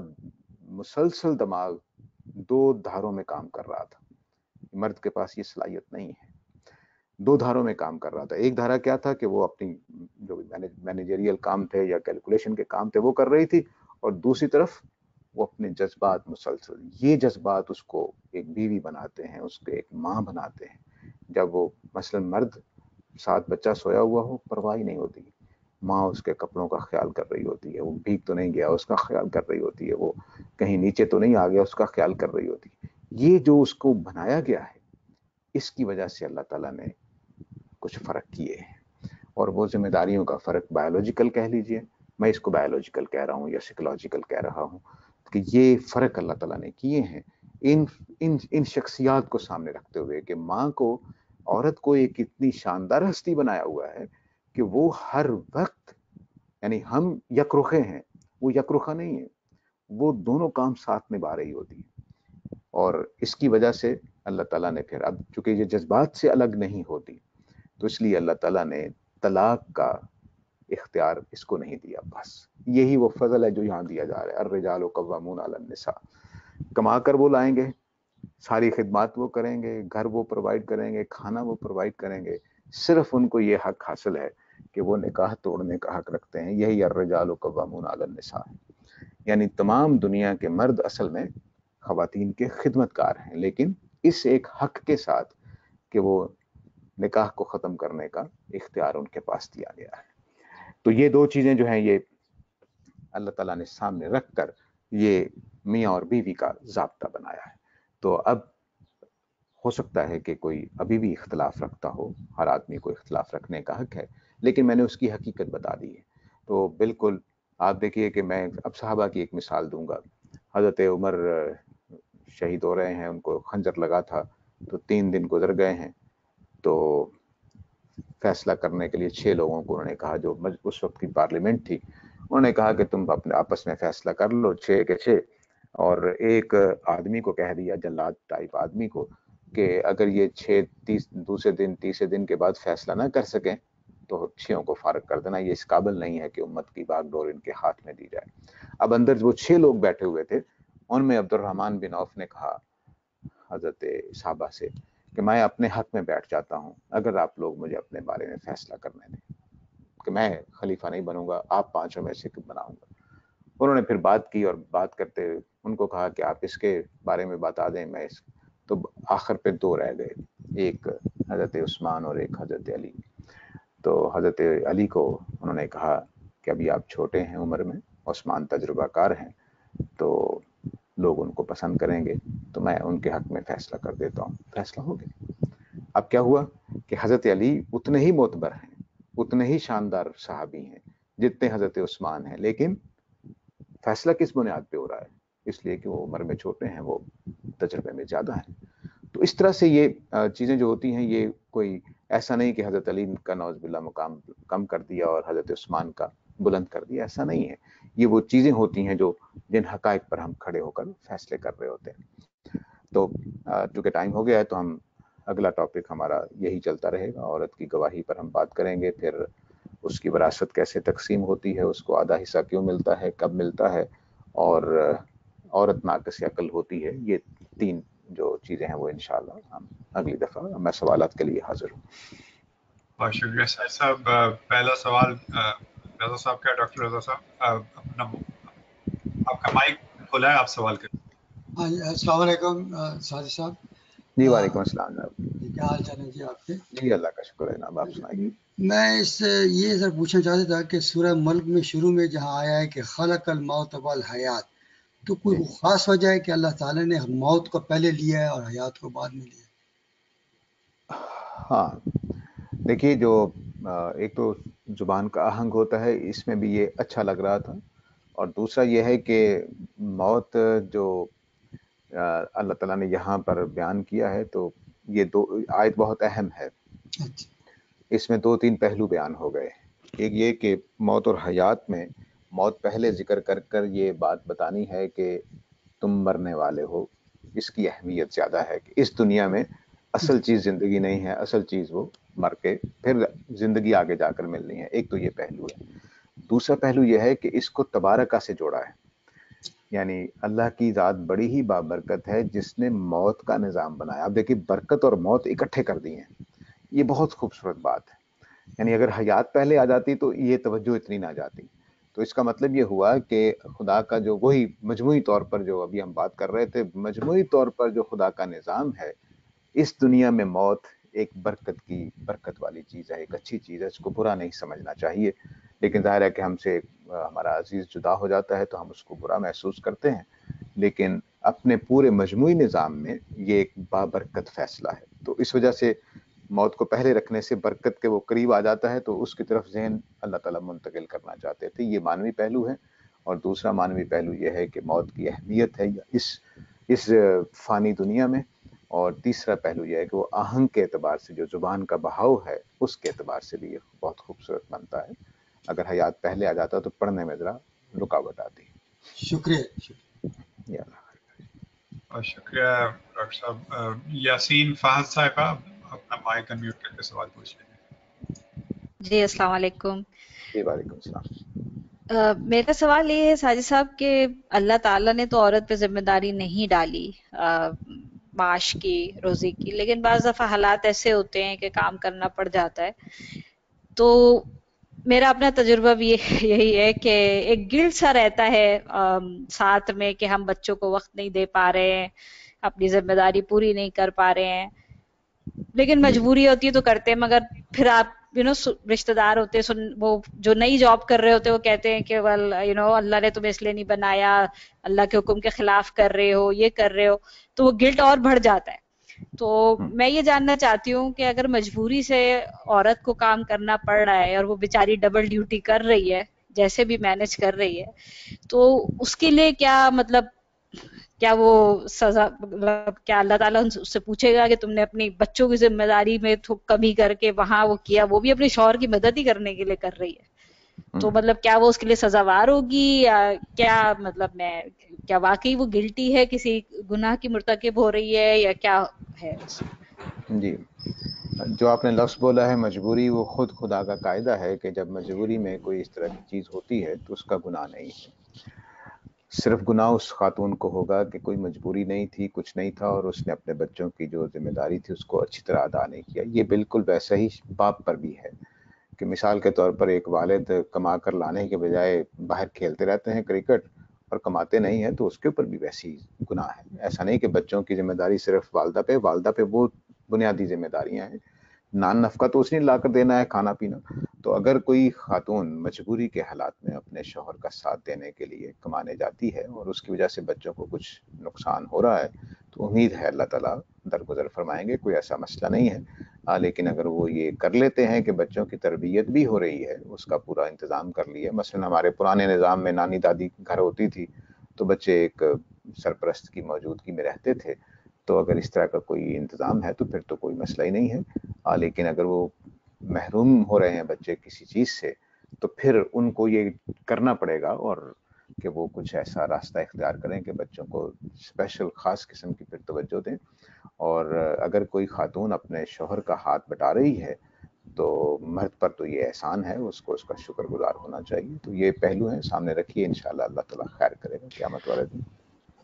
مسلسل دماغ دو دھاروں میں کام کر رہا تھا. مرد کے پاس یہ صلاحیت نہیں ہے. دو دھاروں میں کام کر رہا تھا. ایک دھارا کیا تھا کہ وہ اپنی جو مینیجریل کام تھے یا کیلکولیشن کے کام تھے وہ کر رہی تھی، اور دوسری طرف وہ اپنے جذبات مسلسل. یہ جذبات اس کو ایک بیوی بناتے ہیں، اس کو ایک ماں بناتے ہیں. جب وہ مثلا مرد ساتھ بچہ سویا ہوا ہو پرواہ نہیں ہوتی، ماں اس کے کپڑوں کا خیال کر رہی ہوتی ہے، وہ بھیگ تو نہیں گیا اس کا خیال کر رہی ہوتی ہے، وہ کہیں نیچے تو نہیں آ گیا اس کا خیال کر رہی ہوتی ہے. یہ جو اس کو بنایا گیا ہے اس کی وجہ سے اللہ تعالیٰ نے کچھ فرق کیے ہیں. اور وہ ذمہ داریوں کا فرق بایولوجیکل کہہ لیجئے، میں اس کو بایولوجیکل کہہ رہا ہوں یا سائیکولوجیکل کہہ رہا ہوں، کہ یہ فرق اللہ تعالیٰ نے کیے ہیں ان ان ان شخصیات کو سامنے رکھتے ہوئے کہ ماں کو، عورت کو ایک اتنی شاندار ہستی بنایا ہوا ہے کہ وہ ہر وقت، یعنی ہم یک رخے ہیں، وہ یک رخا نہیں ہے، وہ دونوں کام ساتھ نبھا رہی ہوتی ہے. اور اس کی وجہ سے اللہ تعالیٰ نے پھر، اب چونکہ یہ جذبات سے الگ نہیں ہوتی تو اس لیے اللہ تعالیٰ نے طلاق کا اختیار اس کو نہیں دیا. بس یہی وہ فضل ہے جو یہاں دیا جا رہا ہے. الرجال قوامون علی النساء. کما کر وہ لائیں گے، ساری خدمات وہ کریں گے، گھر وہ پرووائڈ کریں گے، کھانا وہ پرووائڈ کریں گے. صرف ان کو یہ حق حاصل ہے کہ وہ نکاح توڑنے کا حق رکھتے ہیں. یہی الرجال قوامون علی النساء ہے. یعنی تمام دنیا کے مرد اصل میں خواتین کے خدمت کار ہیں، لیکن اس ایک حق کے ساتھ کہ وہ نکاح کو ختم کرنے کا اختیار ان کے پاس دیا گیا ہے. تو یہ دو چیزیں جو ہیں یہ اللہ تعالیٰ نے سامنے رکھ کر یہ میاں اور بیوی کا ضابطہ بنایا ہے. تو اب ہو سکتا ہے کہ کوئی ابھی بھی اختلاف رکھتا ہو، ہر آدمی کو اختلاف رکھنے کا حق ہے، لیکن میں نے اس کی حقیقت بتا دی ہے. تو بالکل آپ دیکھیے کہ میں اب صحابہ کی ایک مثال دوں گا. حضرت عمر شہید ہو رہے ہیں، ان کو خنجر لگا تھا، تو تین دن گزر گئے ہیں. تو فیصلہ کرنے کے لیے چھ لوگوں کو انہوں نے کہا، جو اس وقت کی پارلیمنٹ تھی، انہوں نے کہا کہ تم اپنے آپس میں فیصلہ کر لو، چھ کے چھ. اور ایک آدمی کو کہہ دیا، جلاد ٹائپ آدمی کو، کہ اگر یہ چھ تیس دوسرے دن تیسرے دن کے بعد فیصلہ نہ کر سکیں تو چھوں کو فارغ کر دینا، یہ اس قابل نہیں ہے کہ امت کی باغ ڈور ان کے ہاتھ میں دی جائے. اب اندر وہ چھ لوگ بیٹھے ہوئے تھے، ان میں عبد الرحمن بن عوف نے کہا حضرت صحابہ سے کہ میں اپنے حق میں بیٹھ جاتا ہوں اگر آپ لوگ مجھے اپنے بارے میں فیصلہ کرنے دیں، کہ میں خلیفہ نہیں بنوں گا، آپ پانچوں میں سے بناؤں گا. انہوں نے پھر بات کی، اور بات کرتے ان کو کہا کہ آپ اس کے بارے میں بتا دیں، میں اس. تو آخر پہ دو رہ گئے، ایک حضرت عثمان اور ایک حضرت علی. تو حضرت علی کو انہوں نے کہا کہ ابھی آپ چھوٹے ہیں عمر میں، عثمان تجربہ کار ہیں، تو لوگ ان کو پسند کریں گے، تو میں ان کے حق میں فیصلہ کر دیتا ہوں. فیصلہ ہو گیا. اب کیا ہوا کہ حضرت علی اتنے ہی معتبر ہیں، اتنے ہی شاندار صحابی ہیں جتنے حضرت عثمان ہیں، لیکن فیصلہ کس بنیاد پہ ہو رہا ہے؟ اس لیے کہ وہ عمر میں چھوٹے ہیں، وہ تجربے میں زیادہ ہیں. تو اس طرح سے یہ چیزیں جو ہوتی ہیں، یہ کوئی ایسا نہیں کہ حضرت علی کا نعوذ باللہ مقام کم کر دیا اور حضرت عثمان کا بلند کر دیا، ایسا نہیں ہے. یہ وہ چیزیں ہوتی ہیں جو جن حقائق پر ہم کھڑے ہو کر فیصلے کر رہے ہوتے ہیں. تو چونکہ ٹائم ہو گیا ہے تو ہم اگلا ٹاپک ہمارا یہی چلتا رہے گا. عورت کی گواہی پر ہم بات کریں گے، پھر اس کی وراثت کیسے تقسیم ہوتی ہے، اس کو آدھا حصہ کیوں ملتا ہے، کب ملتا ہے، اور عورت ناقص عقل ہوتی ہے. یہ تین جو چیزیں ہیں وہ انشاءاللہ ہم اگلی دفعہ میں سوالات کے لیے حاضر ہوں. بہت شکریہ ساجد صاحب. پہلا سوال رضا صاحب کا. ڈاکٹر رضا صاحب اپنا آپ کا مائک کھولا ہے, آپ سوال کریں. ہاں جی السلام علیکم ساجد صاحب. جی وعلیکم السلام جناب. جی کیا حال چال ہے جی آپ کے؟ جی اللہ کا شکر ہے جناب, آپ سنائیے. میں اس سے یہ سر پوچھنا چاہتا تھا کہ سورہ ملک میں شروع میں جہاں آیا ہے کہ خلق الموت والحیات, تو کوئی خاص وجہ ہے کہ اللہ تعالیٰ نے موت کو پہلے لیا ہے اور حیات کو بعد میں لیا ہے؟ ہاں دیکھیے, جو ایک تو زبان کا آہنگ ہوتا ہے, اس میں بھی یہ اچھا لگ رہا تھا, اور دوسرا یہ ہے کہ موت جو اللہ تعالیٰ نے یہاں پر بیان کیا ہے, تو یہ دو آیت بہت اہم ہے. اس میں دو تین پہلو بیان ہو گئے. ایک یہ کہ موت اور حیات میں موت پہلے ذکر کر کر یہ بات بتانی ہے کہ تم مرنے والے ہو, اس کی اہمیت زیادہ ہے کہ اس دنیا میں اصل چیز زندگی نہیں ہے, اصل چیز وہ مر کے پھر زندگی آگے جا کر ملنی ہے. ایک تو یہ پہلو ہے. دوسرا پہلو یہ ہے کہ اس کو تبارکہ سے جوڑا ہے, یعنی اللہ کی ذات بڑی ہی بابرکت ہے جس نے موت کا نظام بنایا. اب دیکھیے برکت اور موت اکٹھے کر دی ہیں, یہ بہت خوبصورت بات ہے. یعنی اگر حیات پہلے آ جاتی تو یہ توجہ اتنی نہ جاتی. تو اس کا مطلب یہ ہوا کہ خدا کا جو وہی مجموعی طور پر جو ابھی ہم بات کر رہے تھے, مجموعی طور پر جو خدا کا نظام ہے, اس دنیا میں موت ایک برکت کی برکت والی چیز ہے, ایک اچھی چیز ہے, اس کو برا نہیں سمجھنا چاہیے. لیکن ظاہر ہے کہ ہم سے ہمارا عزیز جدا ہو جاتا ہے تو ہم اس کو برا محسوس کرتے ہیں, لیکن اپنے پورے مجموعی نظام میں یہ ایک بابرکت فیصلہ ہے. تو اس وجہ سے موت کو پہلے رکھنے سے برکت کے وہ قریب آ جاتا ہے, تو اس کی طرف ذہن اللہ تعالیٰ منتقل کرنا چاہتے تھے. یہ معنوی پہلو ہے. اور دوسرا معنوی پہلو یہ ہے کہ موت کی اہمیت ہے اس اس فانی دنیا میں. اور تیسرا پہلو یہ ہے کہ وہ آہنگ کے اعتبار سے جو زبان کا بہاؤ ہے اس کے اعتبار سے بھی یہ بہت خوبصورت بنتا ہے. اگر حیات پہلے آ جاتا تو پڑھنے میں ذرا رکاوٹ آتی. شکریہ شکریہ. یا بہت شکریہ ڈاکٹر صاحب. یاسین فہد صاحبہ اپنا مائک انمیوٹ کر کے سوال پوچھ لیں. جی السلام علیکم. جی وعلیکم السلام. Uh, میرا سوال یہ ہے ساجد صاحب کہ اللہ تعالیٰ نے تو عورت پہ ذمہ داری نہیں ڈالی uh, معاش کی, روزی کی, لیکن بعض دفعہ حالات ایسے ہوتے ہیں کہ کام کرنا پڑ جاتا ہے. تو میرا اپنا تجربہ بھی یہی ہے کہ ایک گلٹ سا رہتا ہے um, ساتھ میں کہ ہم بچوں کو وقت نہیں دے پا رہے ہیں, اپنی ذمہ داری پوری نہیں کر پا رہے ہیں, لیکن مجبوری ہوتی ہے تو کرتے ہیں. مگر پھر آپ یو نو رشتہ دار ہوتے ہیں, وہ جو نئی جاب کر رہے ہوتے ہیں وہ کہتے ہیں کہ ویل یو نو اللہ نے تمہیں اس لیے نہیں بنایا, اللہ کے حکم کے خلاف کر رہے ہو, یہ کر رہے ہو, تو وہ گلٹ اور بڑھ جاتا ہے. تو میں یہ جاننا چاہتی ہوں کہ اگر مجبوری سے عورت کو کام کرنا پڑ رہا ہے اور وہ بیچاری ڈبل ڈیوٹی کر رہی ہے, جیسے بھی مینج کر رہی ہے, تو اس کے لیے کیا مطلب کیا وہ سزا, کیا اللہ تعالیٰ اس سے پوچھے گا کہ تم نے اپنی بچوں کی ذمہ داری میں کمی کر کے وہاں وہ کیا, وہ بھی اپنے شوہر کی مدد ہی کرنے کے لیے کر رہی ہے, تو مطلب کیا وہ اس کے لیے سزاوار ہوگی یا کیا, مطلب میں کیا واقعی وہ گلٹی ہے, کسی گناہ کی مرتکب ہو رہی ہے یا کیا ہے اس میں؟ جی, جو آپ نے لفظ بولا ہے مجبوری, وہ خود خدا کا قاعدہ ہے کہ جب مجبوری میں کوئی اس طرح کی چیز ہوتی ہے تو اس کا گناہ نہیں ہے. صرف گناہ اس خاتون کو ہوگا کہ کوئی مجبوری نہیں تھی, کچھ نہیں تھا, اور اس نے اپنے بچوں کی جو ذمہ داری تھی اس کو اچھی طرح ادا نہیں کیا. یہ بالکل ویسا ہی باپ پر بھی ہے کہ مثال کے طور پر ایک والد کما کر لانے کے بجائے باہر کھیلتے رہتے ہیں کرکٹ اور کماتے نہیں ہیں, تو اس کے اوپر بھی ویسی گناہ ہے. ایسا نہیں کہ بچوں کی ذمہ داری صرف والدہ پہ, والدہ پہ وہ بنیادی ذمہ داریاں ہیں, نان نفقہ تو اس نے لا کر دینا ہے, کھانا پینا. تو اگر کوئی خاتون مجبوری کے حالات میں اپنے شوہر کا ساتھ دینے کے لیے کمانے جاتی ہے اور اس کی وجہ سے بچوں کو کچھ نقصان ہو رہا ہے, تو امید ہے اللہ تعالیٰ درگزر فرمائیں گے, کوئی ایسا مسئلہ نہیں ہے. آ, لیکن اگر وہ یہ کر لیتے ہیں کہ بچوں کی تربیت بھی ہو رہی ہے, اس کا پورا انتظام کر لیا. مثلا ہمارے پرانے نظام میں نانی دادی گھر ہوتی تھی تو بچے ایک سرپرست کی موجودگی میں رہتے تھے, تو اگر اس طرح کا کوئی انتظام ہے تو پھر تو کوئی مسئلہ ہی نہیں ہے. آ, لیکن اگر وہ محروم ہو رہے ہیں بچے کسی چیز سے, تو پھر ان کو یہ کرنا پڑے گا اور کہ وہ کچھ ایسا راستہ اختیار کریں کہ بچوں کو اسپیشل خاص قسم کی پھر توجہ دیں. اور اگر کوئی خاتون اپنے شوہر کا ہاتھ بٹا رہی ہے تو مرد پر تو یہ احسان ہے, اس کو اس کا شکر گزار ہونا چاہیے. تو یہ پہلو ہیں, سامنے رکھیے, انشاءاللہ اللہ تعالیٰ خیر کرے گا قیامت والے دن.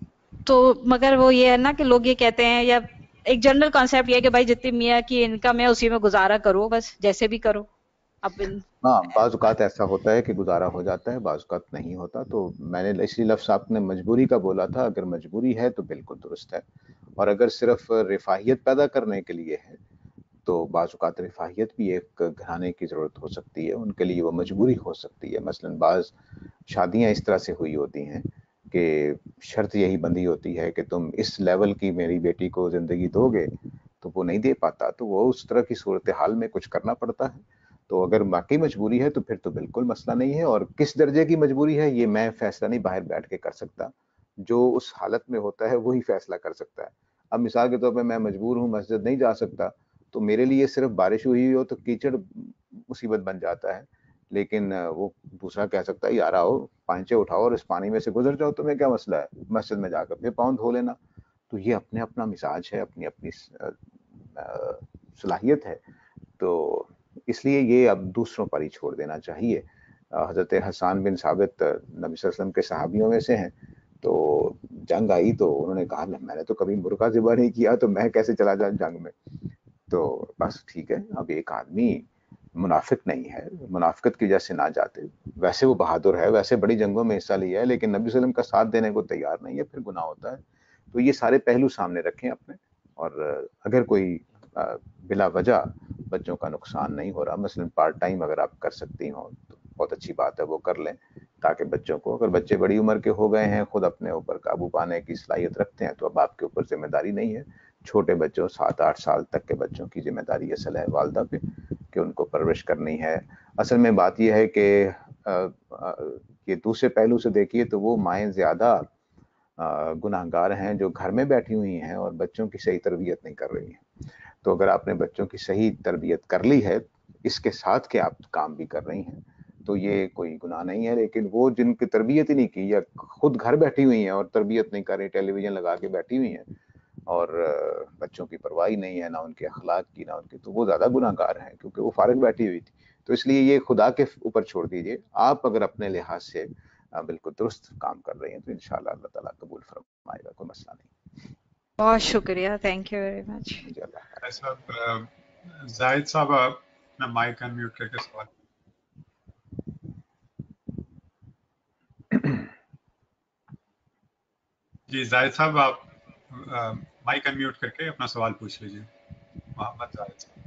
تو مگر وہ یہ ہے نا کہ لوگ یہ کہتے ہیں، یا ایک جنرل کانسیپٹ یہ ہے کہ بھائی جتنی میاں کی انکم ہے اسی میں گزارا کرو، بس جیسے بھی کرو. اب ان ہاں بعض اوقات ایسا ہوتا ہے کہ گزارا ہو جاتا ہے، بعض اوقات نہیں ہوتا. تو میں نے اسی لفظ آپ نے مجبوری کا بولا تھا، اگر مجبوری ہے تو بالکل درست ہے، اور اگر صرف رفاہیت پیدا کرنے کے لیے ہے تو بعض اوقات رفاہیت بھی ایک گھرانے کی ضرورت ہو سکتی ہے، ان کے لیے وہ مجبوری ہو سکتی ہے. مثلا بعض شادیاں اس طرح سے ہوئی ہوتی ہیں کہ شرط یہی بندی ہوتی ہے کہ تم اس لیول کی میری بیٹی کو زندگی دو گے، تو وہ نہیں دے پاتا، تو وہ اس طرح کی صورتحال میں کچھ کرنا پڑتا ہے. تو اگر واقعی مجبوری ہے تو پھر تو بالکل مسئلہ نہیں ہے. اور کس درجے کی مجبوری ہے یہ میں فیصلہ نہیں باہر بیٹھ کے کر سکتا، جو اس حالت میں ہوتا ہے وہی فیصلہ کر سکتا ہے. اب مثال کے طور پہ میں مجبور ہوں، مسجد نہیں جا سکتا، تو میرے لیے صرف بارش ہوئی ہو تو کیچڑ مصیبت بن جاتا ہے، لیکن وہ دوسرا کہہ سکتا ہے یار آؤ پانچے اٹھاؤ اور اس پانی میں سے گزر جاؤ، تمہیں کیا مسئلہ ہے، مسجد میں جا کر پھر پاؤں دھو لینا. تو یہ اپنے اپنا مزاج ہے، اپنی اپنی صلاحیت ہے. تو اس لیے یہ اب دوسروں پر ہی چھوڑ دینا چاہیے. حضرت حسان بن ثابت نبی صلی اللہ علیہ وسلم کے صحابیوں میں سے ہیں. تو جنگ آئی تو انہوں نے کہا میں نے تو کبھی مرغا ذبح نہیں کیا، تو میں کیسے چلا جاؤں جنگ میں. تو بس ٹھیک ہے، اب ایک آدمی منافق نہیں ہے، منافقت کی وجہ سے نہ جاتے، ویسے وہ بہادر ہے، ویسے بڑی جنگوں میں حصہ لیا ہے، لیکن نبی صلی اللہ علیہ وسلم کا ساتھ دینے کو تیار نہیں ہے، پھر گناہ ہوتا ہے. تو یہ سارے پہلو سامنے رکھیں اپنے، اور اگر کوئی بلا وجہ بچوں کا نقصان نہیں ہو رہا، مثلا پارٹ ٹائم اگر آپ کر سکتی ہوں تو بہت اچھی بات ہے، وہ کر لیں تاکہ بچوں کو، اگر بچے بڑی عمر کے ہو گئے ہیں، خود اپنے اوپر قابو پانے کی صلاحیت رکھتے ہیں، تو اب آپ کے اوپر ذمہ داری نہیں ہے. چھوٹے بچوں سات آٹھ سال تک کے بچوں کی ذمہ داری اصل ہے والدہ پہ کہ ان کو پرورش کرنی ہے. اصل میں بات یہ ہے کہ یہ دوسرے پہلو سے دیکھیے تو وہ مائیں زیادہ گناہ گار ہیں جو گھر میں بیٹھی ہوئی ہیں اور بچوں کی صحیح تربیت نہیں کر رہی ہیں. تو اگر آپ نے بچوں کی صحیح تربیت کر لی ہے، اس کے ساتھ کہ آپ کام بھی کر رہی ہیں، تو یہ کوئی گناہ نہیں ہے. لیکن وہ جن کی تربیت ہی نہیں کی، یا خود گھر بیٹھی ہوئی ہیں اور تربیت نہیں کر رہی، ٹیلی ویژن لگا کے بیٹھی ہوئی ہیں اور بچوں کی پرواہی نہیں ہے، نہ ان کے اخلاق کی نہ ان کی، تو وہ زیادہ گناہ گار ہیں کیونکہ وہ فارغ بیٹھی ہوئی تھی. تو اس لیے یہ خدا کے اوپر چھوڑ دیجئے. آپ اگر اپنے لحاظ سے بالکل درست کام کر رہی ہیں تو انشاءاللہ اللہ تعالیٰ قبول فرمائے گا، کوئی مسئلہ نہیں. بہت شکریہ، تھینک یو ویری مچ. جی اللہ. صاحب زاہد صاحب اپنا مائک انمیوٹ کر کے سوال. جی زاہد صاحب آپ مائک انمیوٹ کر کے اپنا سوال پوچھ لیجیے. محمد زاہد صاحب.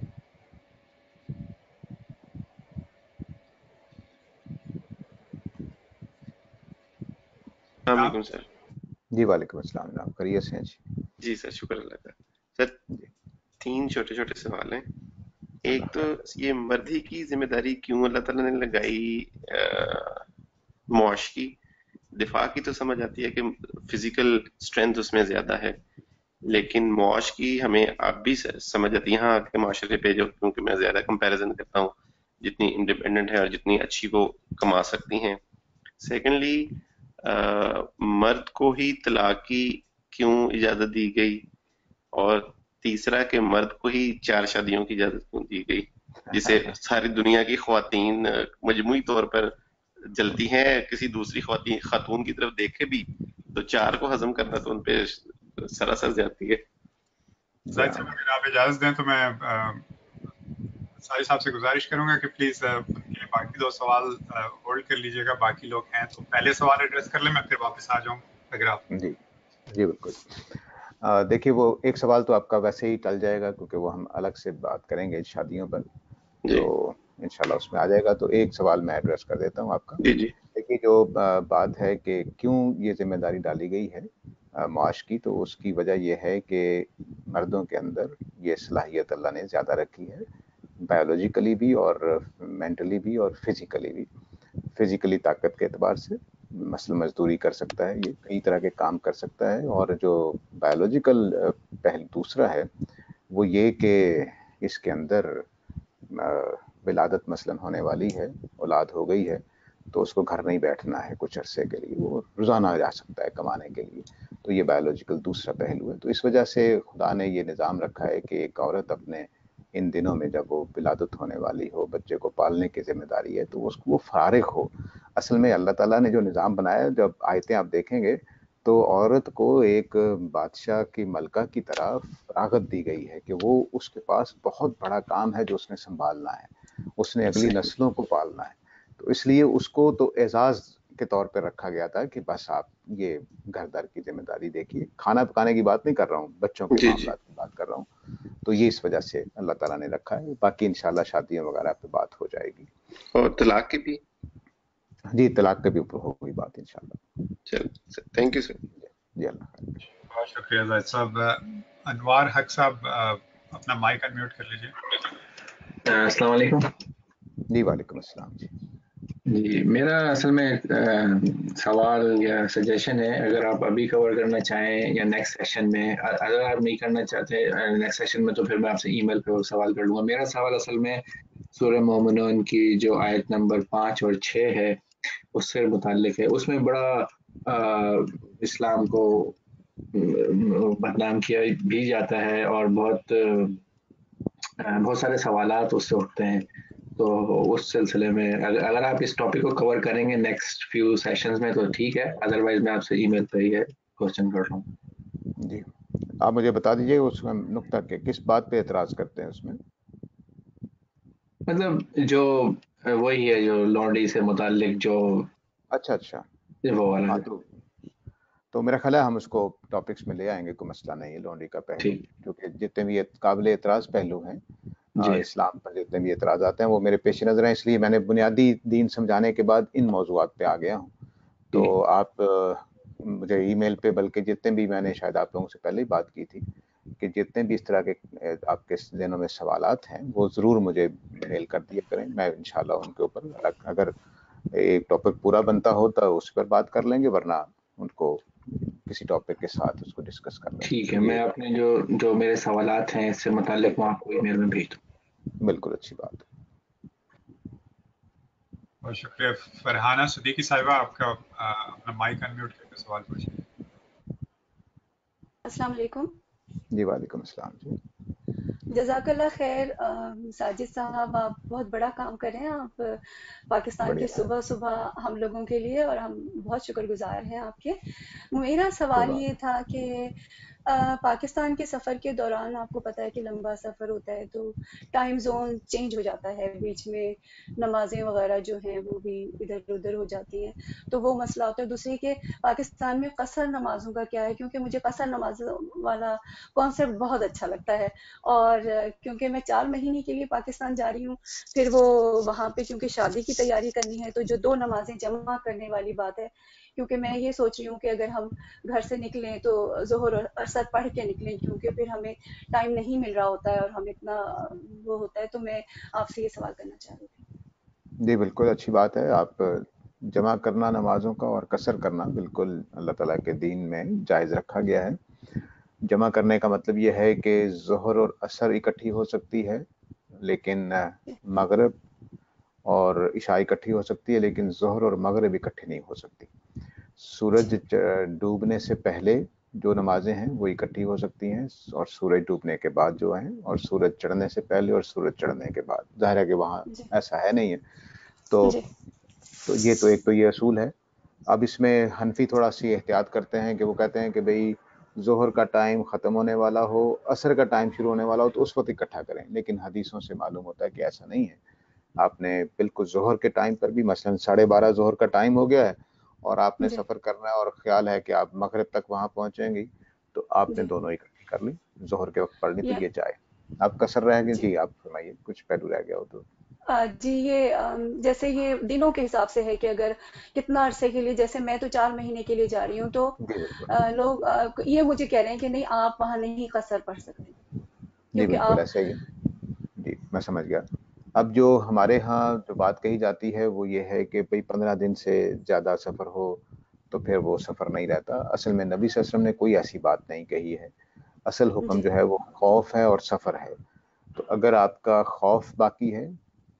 السلام علیکم سر. جی وعلیکم السلام جناب، خیریت سے ہیں؟ جی جی سر، شکر اللہ کا. سر تین چھوٹے چھوٹے سوال ہیں. ایک تو یہ مردی کی ذمہ داری کیوں اللہ تعالیٰ نے لگائی معاش کی؟ دفاع کی تو سمجھ آتی ہے کہ فزیکل اسٹرینتھ اس میں زیادہ ہے، لیکن معاش کی ہمیں آپ بھی سمجھ آتی ہے یہاں کے معاشرے پہ، جو کیونکہ میں زیادہ کمپیریزن کرتا ہوں جتنی انڈیپینڈنٹ ہے اور جتنی اچھی وہ کما سکتی ہیں. سیکنڈلی مرد کو ہی طلاق کی کیوں اجازت دی گئی؟ اور تیسرا کہ مرد کو ہی چار شادیوں کی اجازت کیوں دی گئی، جسے ساری دنیا کی خواتین مجموعی طور پر جلتی ہیں، کسی دوسری خواتین خاتون کی طرف دیکھے بھی تو چار کو ہضم کرنا تو ان پہ سراسر زیادتی ہے. زاہد صاحب اگر آپ اجازت دیں تو میں ساجد صاحب سے گزارش کروں گا کہ پلیز ان کے باقی دو سوال ہولڈ کر لیجیے گا. باقی لوگ ہیں تو پہلے سوال ایڈریس کر لیں، میں پھر واپس آ جاؤں اگر آپ. جی جی بالکل. دیکھیے وہ ایک سوال تو آپ کا ویسے ہی ٹل جائے گا کیونکہ وہ ہم الگ سے بات کریں گے شادیوں پر، تو انشاءاللہ اس میں آ جائے گا. تو ایک سوال میں ایڈریس کر دیتا ہوں آپ کا. جی جی دیکھیے جو بات ہے کہ کیوں یہ ذمہ داری ڈالی گئی ہے معاش کی، تو اس کی وجہ یہ ہے کہ مردوں کے اندر یہ صلاحیت اللہ نے زیادہ رکھی ہے، بایولوجیکلی بھی اور مینٹلی بھی اور فزیکلی بھی. فزیکلی طاقت کے اعتبار سے مثلا مزدوری کر سکتا ہے، یہ کئی طرح کے کام کر سکتا ہے. اور جو بایولوجیکل پہلو دوسرا ہے وہ یہ کہ اس کے اندر ولادت مثلا ہونے والی ہے، اولاد ہو گئی ہے، تو اس کو گھر نہیں بیٹھنا ہے کچھ عرصے کے لیے، وہ روزانہ جا سکتا ہے کمانے کے لیے. تو یہ بایولوجیکل دوسرا پہلو ہے. تو اس وجہ سے خدا نے یہ نظام رکھا ہے کہ ایک عورت اپنے ان دنوں میں جب وہ ولادت ہونے والی ہو، بچے کو پالنے کی ذمہ داری ہے، تو اس کو وہ فارغ ہو. اصل میں اللہ تعالیٰ نے جو نظام بنایا ہے، جب آیتیں آپ دیکھیں گے تو عورت کو ایک بادشاہ کی ملکہ کی طرح فراغت دی گئی ہے کہ وہ اس کے پاس بہت بڑا کام ہے جو اس نے سنبھالنا ہے، اس نے اگلی صحیح نسلوں کو پالنا ہے. تو اس لیے اس کو تو اعزاز کے طور پہ رکھا گیا تھا کہ بس آپ یہ گھر دار کی ذمہ داری دیکھیے. کھانا پکانے کی بات نہیں کر رہا ہوں، بچوں کے جی جی. معاملات کی بات کر رہا ہوں. تو یہ اس وجہ سے اللہ تعالیٰ نے رکھا ہے. باقی انشاءاللہ شادیوں وغیرہ پہ بات ہو جائے گی. اور طلاق کی بھی. جی طلاق کے بھی اوپر ہوگی بات انشاءاللہ. چلو تھینک یو سر. جی اللہ خیر. بہت شکریہ زاہد صاحب. انوار حق صاحب اپنا مائک انمیوٹ کر لیجیے. السلام علیکم. جی وعلیکم السلام. جی جی میرا اصل میں سوال یا سجیشن ہے، اگر آپ ابھی کور کرنا چاہیں یا نیکسٹ سیشن میں، اگر آپ نہیں کرنا چاہتے نیکسٹ سیشن میں تو پھر میں آپ سے ای میل پہ سوال کر لوں گا. میرا سوال اصل میں سورہ مومنون کی جو آیت نمبر پانچ اور چھ ہے اس سے متعلق ہے. اس میں بڑا اسلام کو بدنام کیا بھی جاتا ہے اور بہت بہت سارے سوالات اس سے اٹھتے ہیں. تو اس سلسلے میں اگر آپ اس ٹاپک کو کور کریں گے نیکسٹ فیو سیشنز میں تو ٹھیک ہے، ادروائز میں آپ سے ای میل پہ ہی کوشچن کر رہا ہوں. جی آپ مجھے بتا دیجیے اس میں نقطہ کہ کس بات پہ اعتراض کرتے ہیں اس میں. مطلب جو وہی ہے جو لانڈری سے متعلق جو اچھا اچھا وہ والا ہاں ہے. تو تو میرا خیال ہے ہم اس کو ٹاپکس میں لے آئیں گے، کوئی مسئلہ نہیں ہے. لانڈری کا پہلو ٹھیک. کیونکہ جتنے بھی قابل اعتراض پہلو ہیں جی اسلام پر جتنے بھی اعتراضات ہیں وہ میرے پیش نظر ہیں، اس لیے میں نے بنیادی دین سمجھانے کے بعد ان موضوعات پہ آ گیا ہوں. تو جی آپ مجھے ای میل پہ، بلکہ جتنے بھی میں نے شاید آپ لوگوں سے پہلے ہی بات کی تھی کہ جتنے بھی اس طرح کے آپ کے ذہنوں میں سوالات ہیں وہ ضرور مجھے میل کر دیا کریں. میں انشاءاللہ ان کے اوپر اگر ایک ٹاپک پورا بنتا ہو تو اس پر بات کر لیں گے، ورنہ ان کو کسی ٹاپک کے ساتھ اس کو ڈسکس کر لیں ٹھیک ہے. گے. میں یہ اپنے جو جو میرے سوالات ہیں اس سے متعلق میں آپ کو ای میل میں بھیج دوں. بالکل اچھی بات ہے. بہت شکریہ. فرحانہ صدیقی صاحبہ آپ کا اپنا مائک انمیوٹ کر کے سوال پوچھیں. السلام علیکم. جی وعلیکم السلام. جی جزاک اللہ خیر. ساجد صاحب آپ بہت بڑا کام کر رہے ہیں. آپ پاکستان کے بڑھیا صبح صبح ہم لوگوں کے لیے، اور ہم بہت شکر گزار ہیں آپ کے. میرا کوئی سوال یہ بات تھا کہ پاکستان کے سفر کے دوران آپ کو پتہ ہے کہ لمبا سفر ہوتا ہے تو ٹائم زون چینج ہو جاتا ہے، بیچ میں نمازیں وغیرہ جو ہیں وہ بھی ادھر ادھر ہو جاتی ہیں، تو وہ مسئلہ ہوتا ہے. دوسری کہ پاکستان میں قصر نمازوں کا کیا ہے، کیونکہ مجھے قصر نمازوں والا کانسیپٹ بہت اچھا لگتا ہے. اور کیونکہ میں چار مہینے کے لیے پاکستان جا رہی ہوں، پھر وہ وہاں پہ کیونکہ شادی کی تیاری کرنی ہے، تو جو دو نمازیں جمع کرنے والی بات ہے. کیونکہ میں یہ سوچ رہی ہوں کہ اگر ہم گھر سے نکلیں تو ظہر اور عصر پڑھ کے نکلیں، کیونکہ پھر ہمیں ٹائم نہیں مل رہا ہوتا ہے اور ہم اتنا وہ ہوتا ہے. تو میں آپ سے یہ سوال کرنا چاہ رہی تھی. جی بالکل اچھی بات ہے. آپ جمع کرنا نمازوں کا اور قصر کرنا بالکل اللہ تعالیٰ کے دین میں جائز رکھا گیا ہے. جمع کرنے کا مطلب یہ ہے کہ ظہر اور عصر اکٹھی ہو سکتی ہے لیکن مغرب، اور عشاء اکٹھی ہو سکتی ہے لیکن ظہر اور مغرب اکٹھی نہیں ہو سکتی. سورج ڈوبنے سے پہلے جو نمازیں ہیں وہ اکٹھی ہو سکتی ہیں، اور سورج ڈوبنے کے بعد جو ہیں، اور سورج چڑھنے سے پہلے اور سورج چڑھنے کے بعد. ظاہر ہے کہ وہاں جی ایسا ہے نہیں ہے. تو جی تو یہ تو ایک تو یہ اصول ہے. اب اس میں حنفی تھوڑا سی احتیاط کرتے ہیں کہ وہ کہتے ہیں کہ بھئی ظہر کا ٹائم ختم ہونے والا ہو، عصر کا ٹائم شروع ہونے والا ہو تو اس وقت اکٹھا کریں. لیکن حدیثوں سے معلوم ہوتا ہے کہ ایسا نہیں ہے. آپ نے بالکل ظہر کے ٹائم پر بھی، مثلا ساڑھے بارہ ظہر کا ٹائم ہو گیا ہے اور آپ نے جی سفر کرنا ہے اور خیال ہے کہ آپ مغرب تک وہاں پہنچیں گی، تو آپ نے جی دونوں اکٹھی کر لی. ظہر کے وقت پڑھ لی تو یا یہ جائے. آپ قصر رہ گئے. جی جی آپ فرمائیے، کچھ پہلو رہ گیا ہو تو. آ، جی یہ آم، جیسے یہ دنوں کے حساب سے ہے کہ اگر کتنا عرصے کے لیے، جیسے میں تو چار مہینے کے لیے جا رہی ہوں، تو جی بالکل. آ، لوگ آ، یہ مجھے کہہ رہے ہیں کہ نہیں آپ وہاں نہیں قصر پڑھ سکتے جی کیونکہ بالکل آپ. ایسا ہی ہے. جی میں سمجھ گیا. اب جو ہمارے ہاں جو بات کہی جاتی ہے وہ یہ ہے کہ بھئی پندرہ دن سے زیادہ سفر ہو تو پھر وہ سفر نہیں رہتا. اصل میں نبی صلی اللہ علیہ وسلم نے کوئی ایسی بات نہیں کہی ہے. اصل حکم جی جو ہے وہ خوف ہے اور سفر ہے. تو اگر آپ کا خوف باقی ہے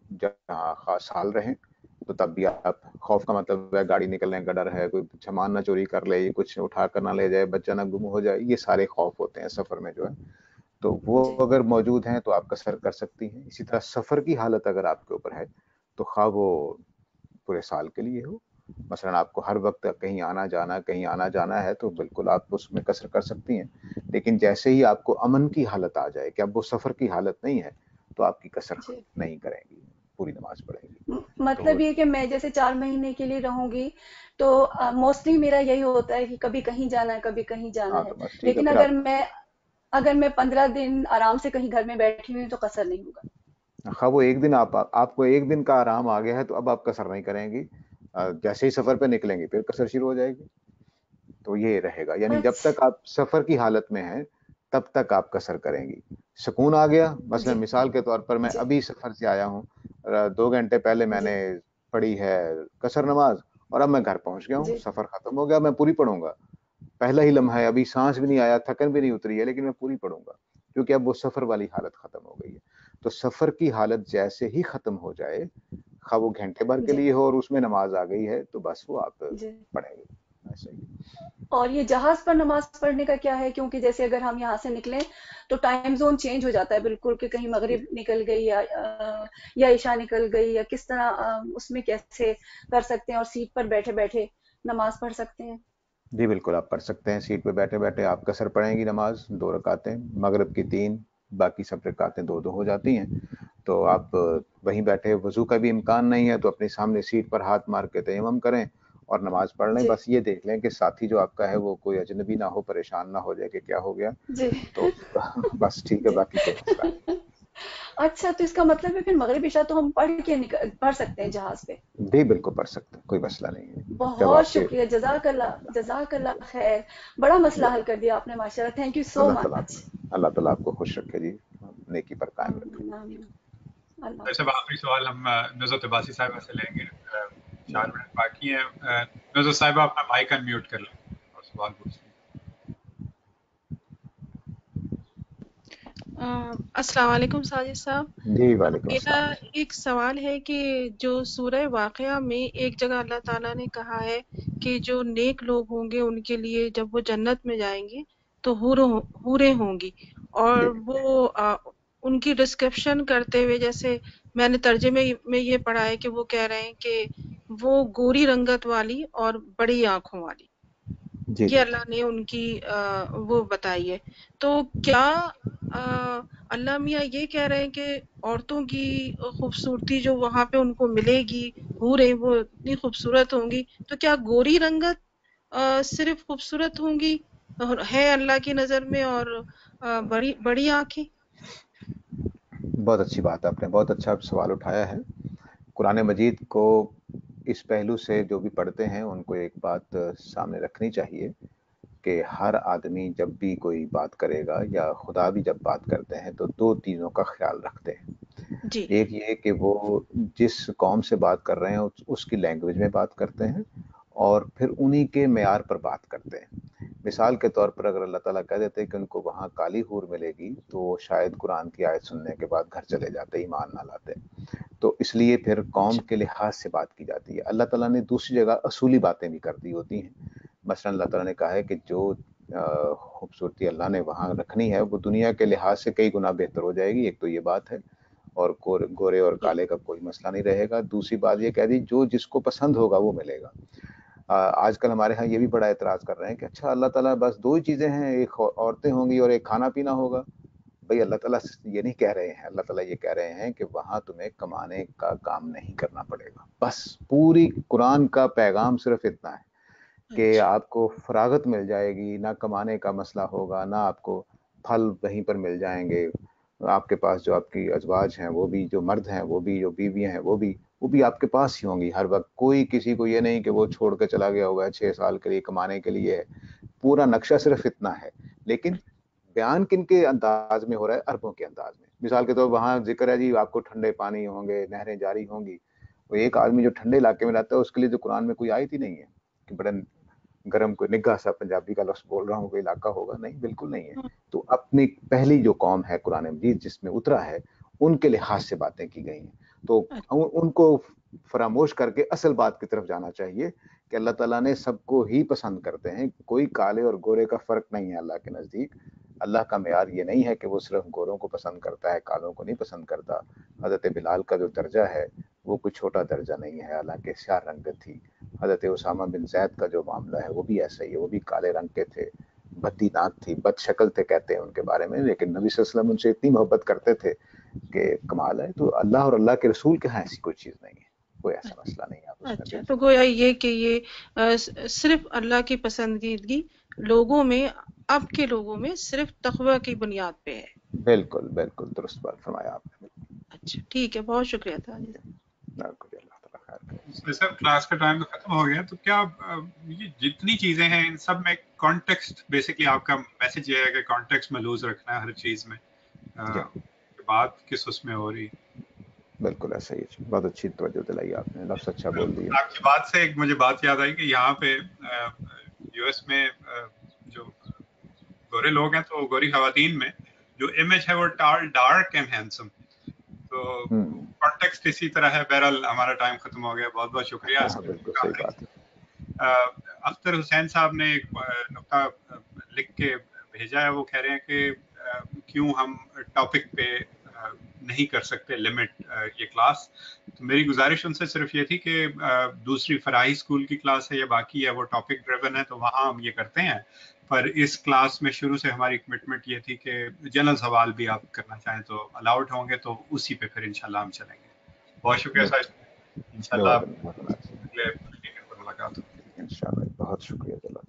جہاں خاص سال رہیں تو تب بھی آپ، خوف کا مطلب ہے گاڑی نکلنے کا ڈر ہے، کوئی سامان نہ چوری کر لے، کچھ اٹھا کر نہ لے جائے، بچہ نہ گم ہو جائے، یہ سارے خوف ہوتے ہیں سفر میں جو ہے. تو وہ جی اگر موجود ہیں تو آپ قصر کر سکتی ہیں. اسی طرح سفر کی حالت اگر آپ کے اوپر ہے تو خواہ وہ پورے سال کے لیے ہو مثلا آپ کو ہر وقت کہیں آنا جانا کہیں آنا جانا ہے تو بالکل آپ اس میں قصر کر سکتی ہیں، لیکن جیسے ہی آپ کو امن کی حالت آ جائے کہ اب وہ سفر کی حالت نہیں ہے تو آپ کی قصر جی، نہیں کریں گی، پوری نماز پڑھیں گی. م- تو مطلب یہ کہ میں جیسے چار مہینے کے لیے رہوں گی تو موسٹلی میرا یہی ہوتا ہے کہ کبھی کہیں جانا ہے کبھی کہیں ہاں جانا ہے، تو بس ٹھیک ہے، لیکن پھر اگر آپ میں اگر میں پندرہ دن آرام سے کہیں گھر میں بیٹھی ہوئی ہوں تو قصر نہیں ہوگا. خواہ وہ ایک دن آپ آپ کو ایک دن کا آرام آ گیا ہے تو اب آپ قصر نہیں کریں گی، جیسے ہی سفر پہ نکلیں گی پھر قصر شروع ہو جائے گی. تو یہ رہے گا، یعنی جب تک اچھا. آپ سفر کی حالت میں ہیں تب تک آپ قصر کریں گی. سکون آ گیا، مثلا جی مثال کے طور پر میں جی ابھی سفر سے آیا ہوں، دو گھنٹے پہلے میں جی نے پڑھی ہے قصر نماز اور اب میں گھر پہنچ گیا ہوں، جی سفر ختم ہو گیا، میں پوری پڑھوں گا. پہلا ہی لمحہ ہے، ابھی سانس بھی نہیں آیا، تھکن بھی نہیں اتری ہے، لیکن میں پوری پڑھوں گا کیونکہ اب وہ سفر والی حالت ختم ہو گئی ہے. تو سفر کی حالت جیسے ہی ختم ہو جائے، خواہ وہ گھنٹے بھر کے جی لیے ہو اور اس میں نماز آ گئی ہے تو بس وہ آپ جی. پڑھیں گے ایسے ہی. اور یہ جہاز پر نماز پڑھنے کا کیا ہے؟ کیونکہ جیسے اگر ہم یہاں سے نکلیں تو ٹائم زون چینج ہو جاتا ہے بالکل، کہ کہیں مغرب نکل گئی یا یا عشاء نکل گئی، یا کس طرح اس میں کیسے کر سکتے ہیں اور سیٹ پر بیٹھے بیٹھے نماز پڑھ سکتے ہیں؟ جی بالکل آپ پڑھ سکتے ہیں، سیٹ پہ بیٹھے بیٹھے آپ قصر پڑھیں گی نماز، دو رکعتیں، مغرب کی تین، باقی سب رکعتیں دو دو ہو جاتی ہیں. تو آپ وہیں بیٹھے، وضو کا بھی امکان نہیں ہے تو اپنے سامنے سیٹ پر ہاتھ مار کے تیمم کریں اور نماز پڑھ لیں. جی بس یہ دیکھ لیں کہ ساتھی جو آپ کا ہے وہ کوئی اجنبی نہ ہو، پریشان نہ ہو جائے کہ کیا ہو گیا، جی تو بس ٹھیک ہے، جی. باقی کوئی مسئلہ نہیں. اچھا، تو اس کا مطلب ہے پھر مغرب عشاء تو ہم پڑھ کے نکل پڑھ سکتے ہیں جہاز پہ؟ جی بالکل پڑھ سکتے ہیں، کوئی مسئلہ نہیں ہے جب بہت آپ کے. شکریہ، جزاک اللہ جزاک اللہ خیر. بڑا مسئلہ حل کر دیا آپ نے ماشاء اللہ. تھینک یو سو اللہ تعالیٰ مچ. اللہ تعالیٰ آپ کو خوش رکھے جی، نیکی پر قائم رکھے. آمین آمین. اللہ ویسے اب حافظ. آخری سوال ہم نزت عباسی صاحبہ سے لیں گے، چار منٹ باقی ہیں. نزت صاحبہ اپنا مائک ان میوٹ کر لیں اور سوال پوچھ لیں. السلام علیکم ساجد صاحب. جی وعلیکم میرا السلام. ایک سوال ہے کہ جو سورہ واقعہ میں ایک جگہ اللہ تعالیٰ نے کہا ہے کہ جو نیک لوگ ہوں گے ان کے لیے جب وہ جنت میں جائیں گے تو حوریں ہوں گی، اور جی وہ آ, ان کی ڈسکرپشن کرتے ہوئے، جیسے میں نے ترجمے میں یہ پڑھا ہے کہ وہ کہہ رہے ہیں کہ وہ گوری رنگت والی اور بڑی آنکھوں والی، جی یہ جی اللہ نے ان کی آ, وہ بتائی ہے. تو کیا آ, اللہ میاں یہ کہہ رہے ہیں کہ عورتوں کی خوبصورتی جو وہاں پہ ان کو ملے گی، حوریں وہ اتنی خوبصورت ہوں گی، تو کیا گوری رنگت آ, صرف خوبصورت ہوں گی ہے اللہ کی نظر میں، اور آ, بڑی بڑی آنکھیں؟ بہت اچھی بات، آپ نے بہت اچھا سوال اٹھایا ہے. قرآن مجید کو اس پہلو سے جو بھی پڑھتے ہیں ان کو ایک بات سامنے رکھنی چاہیے کہ ہر آدمی جب بھی کوئی بات کرے گا یا خدا بھی جب بات کرتے ہیں تو دو چیزوں کا خیال رکھتے ہیں. جی ایک یہ کہ وہ جس قوم سے بات کر رہے ہیں اس کی لینگویج میں بات کرتے ہیں، اور پھر انہی کے معیار پر بات کرتے ہیں. مثال کے طور پر اگر اللہ تعالیٰ کہہ دیتے کہ ان کو وہاں کالی حور ملے گی تو وہ شاید قرآن کی آیت سننے کے بعد گھر چلے جاتے، ایمان نہ لاتے. تو اس لیے پھر قوم کے لحاظ سے بات کی جاتی ہے. اللہ تعالیٰ نے دوسری جگہ اصولی باتیں بھی کر دی ہوتی ہیں. مثلا اللہ تعالیٰ نے کہا ہے کہ جو خوبصورتی اللہ نے وہاں رکھنی ہے وہ دنیا کے لحاظ سے کئی گنا بہتر ہو جائے گی. ایک تو یہ بات ہے، اور گورے اور جی کالے کا کوئی مسئلہ نہیں رہے گا. دوسری بات یہ کہہ دی جو جس کو پسند ہوگا وہ ملے گا. آج کل ہمارے ہاں یہ بھی بڑا اعتراض کر رہے ہیں کہ اچھا اللہ تعالیٰ بس دو ہی چیزیں ہیں، ایک عورتیں ہوں گی اور ایک کھانا پینا ہوگا. بھئی اللہ تعالیٰ یہ نہیں کہہ رہے ہیں، اللہ تعالیٰ یہ کہہ رہے ہیں کہ وہاں تمہیں کمانے کا کام نہیں کرنا پڑے گا. بس پوری قرآن کا پیغام صرف اتنا ہے کہ اچھا آپ کو فراغت مل جائے گی، نہ کمانے کا مسئلہ ہوگا، نہ آپ کو پھل وہیں پر مل جائیں گے. آپ کے پاس جو آپ کی ازواج ہیں وہ بھی، جو مرد ہیں وہ بھی، جو بیویاں ہیں وہ بھی وہ بھی آپ کے پاس ہی ہوں گی ہر وقت. کوئی کسی کو یہ نہیں کہ وہ چھوڑ کے چلا گیا ہوگا چھ سال کے لیے کمانے کے لیے. پورا نقشہ صرف اتنا ہے، لیکن بیان کن کے انداز میں ہو رہا ہے؟ عربوں کے انداز میں. مثال کے طور وہاں ذکر ہے جی آپ کو ٹھنڈے پانی ہوں گے، نہریں جاری ہوں گی. وہ ایک آدمی جو ٹھنڈے علاقے میں رہتا ہے اس کے لیے تو قرآن میں کوئی آیت ہی نہیں ہے کہ بڑا گرم کوئی نگاہ سا پنجابی کا لفظ بول رہا ہوں کوئی علاقہ ہوگا، نہیں بالکل نہیں ہے. تو اپنی پہلی جو قوم ہے قرآن مجید جس میں اترا ہے ان کے لحاظ سے باتیں کی گئی ہیں. تو ان کو فراموش کر کے اصل بات کی طرف جانا چاہیے کہ اللہ تعالیٰ نے سب کو ہی پسند کرتے ہیں. کوئی کالے اور گورے کا فرق نہیں ہے اللہ کے نزدیک. اللہ کا معیار یہ نہیں ہے کہ وہ صرف گوروں کو پسند کرتا ہے، کالوں کو نہیں پسند کرتا. حضرت بلال کا جو درجہ ہے وہ کوئی چھوٹا درجہ نہیں ہے، حالانکہ سیاہ رنگت تھی. حضرت اسامہ بن زید کا جو معاملہ ہے وہ بھی ایسا ہی ہے، وہ بھی کالے رنگ کے تھے، بدی ناک تھی، بد شکل تھے کہتے ہیں ان کے بارے میں، لیکن نبی صلی اللہ علیہ وسلم ان سے اتنی محبت کرتے تھے کہ کمال ہے. تو اللہ اور اللہ کے رسول کے ہاں ایسی کوئی چیز نہیں ہے، کوئی ایسا مسئلہ نہیں ہے آپ اس میں. اچھا، تو گویا یہ کہ یہ صرف اللہ کی پسندیدگی لوگوں میں، اب کے لوگوں میں صرف تقوی کی بنیاد پہ ہے. بالکل بالکل درست بات فرمایا آپ نے. اچھا ٹھیک ہے، بہت شکریہ تھا. اللہ تعالیٰ خیر کرے. سر کلاس کا ٹائم تو ختم ہو گیا، تو کیا یہ جتنی چیزیں ہیں ان سب میں کانٹیکسٹ، بیسکلی آپ کا میسج یہ ہے کہ کانٹیکسٹ میں لوز رکھنا ہے ہر چیز میں، بات کس اس میں ہو رہی. بالکل ایسا ہی ہے، بہت اچھی توجہ دلائی آپ نے، لفظ اچھا بول دیا. آپ کی بات سے ایک مجھے بات یاد آئی کہ یہاں پہ یو ایس میں جو گورے لوگ ہیں تو گوری خواتین میں جو امیج ہے وہ ڈارک اینڈ ہینڈسم، تو کانٹیکسٹ اسی طرح ہے. بہرحال ہمارا ٹائم ختم ہو گیا، بہت بہت شکریہ. بالکل صحیح بات ہے. اختر حسین صاحب نے ایک نقطہ لکھ کے بھیجا ہے، وہ کہہ رہے ہیں کہ کیوں ہم ٹاپک پہ نہیں کر سکتے لمٹ یہ کلاس. تو میری گزارش ان سے صرف یہ تھی کہ دوسری فراہی اسکول کی کلاس ہے یا باقی ہے وہ ٹاپک ڈریون ہے، تو وہاں ہم یہ کرتے ہیں. پر اس کلاس میں شروع سے ہماری کمٹمنٹ یہ تھی کہ جنرل سوال بھی آپ کرنا چاہیں تو الاؤڈ ہوں گے، تو اسی پہ پھر انشاءاللہ ہم چلیں گے. بہت شکریہ صاحب، انشاءاللہ اگلے ملاقات ہوگی. انشاءاللہ. بہت شکریہ.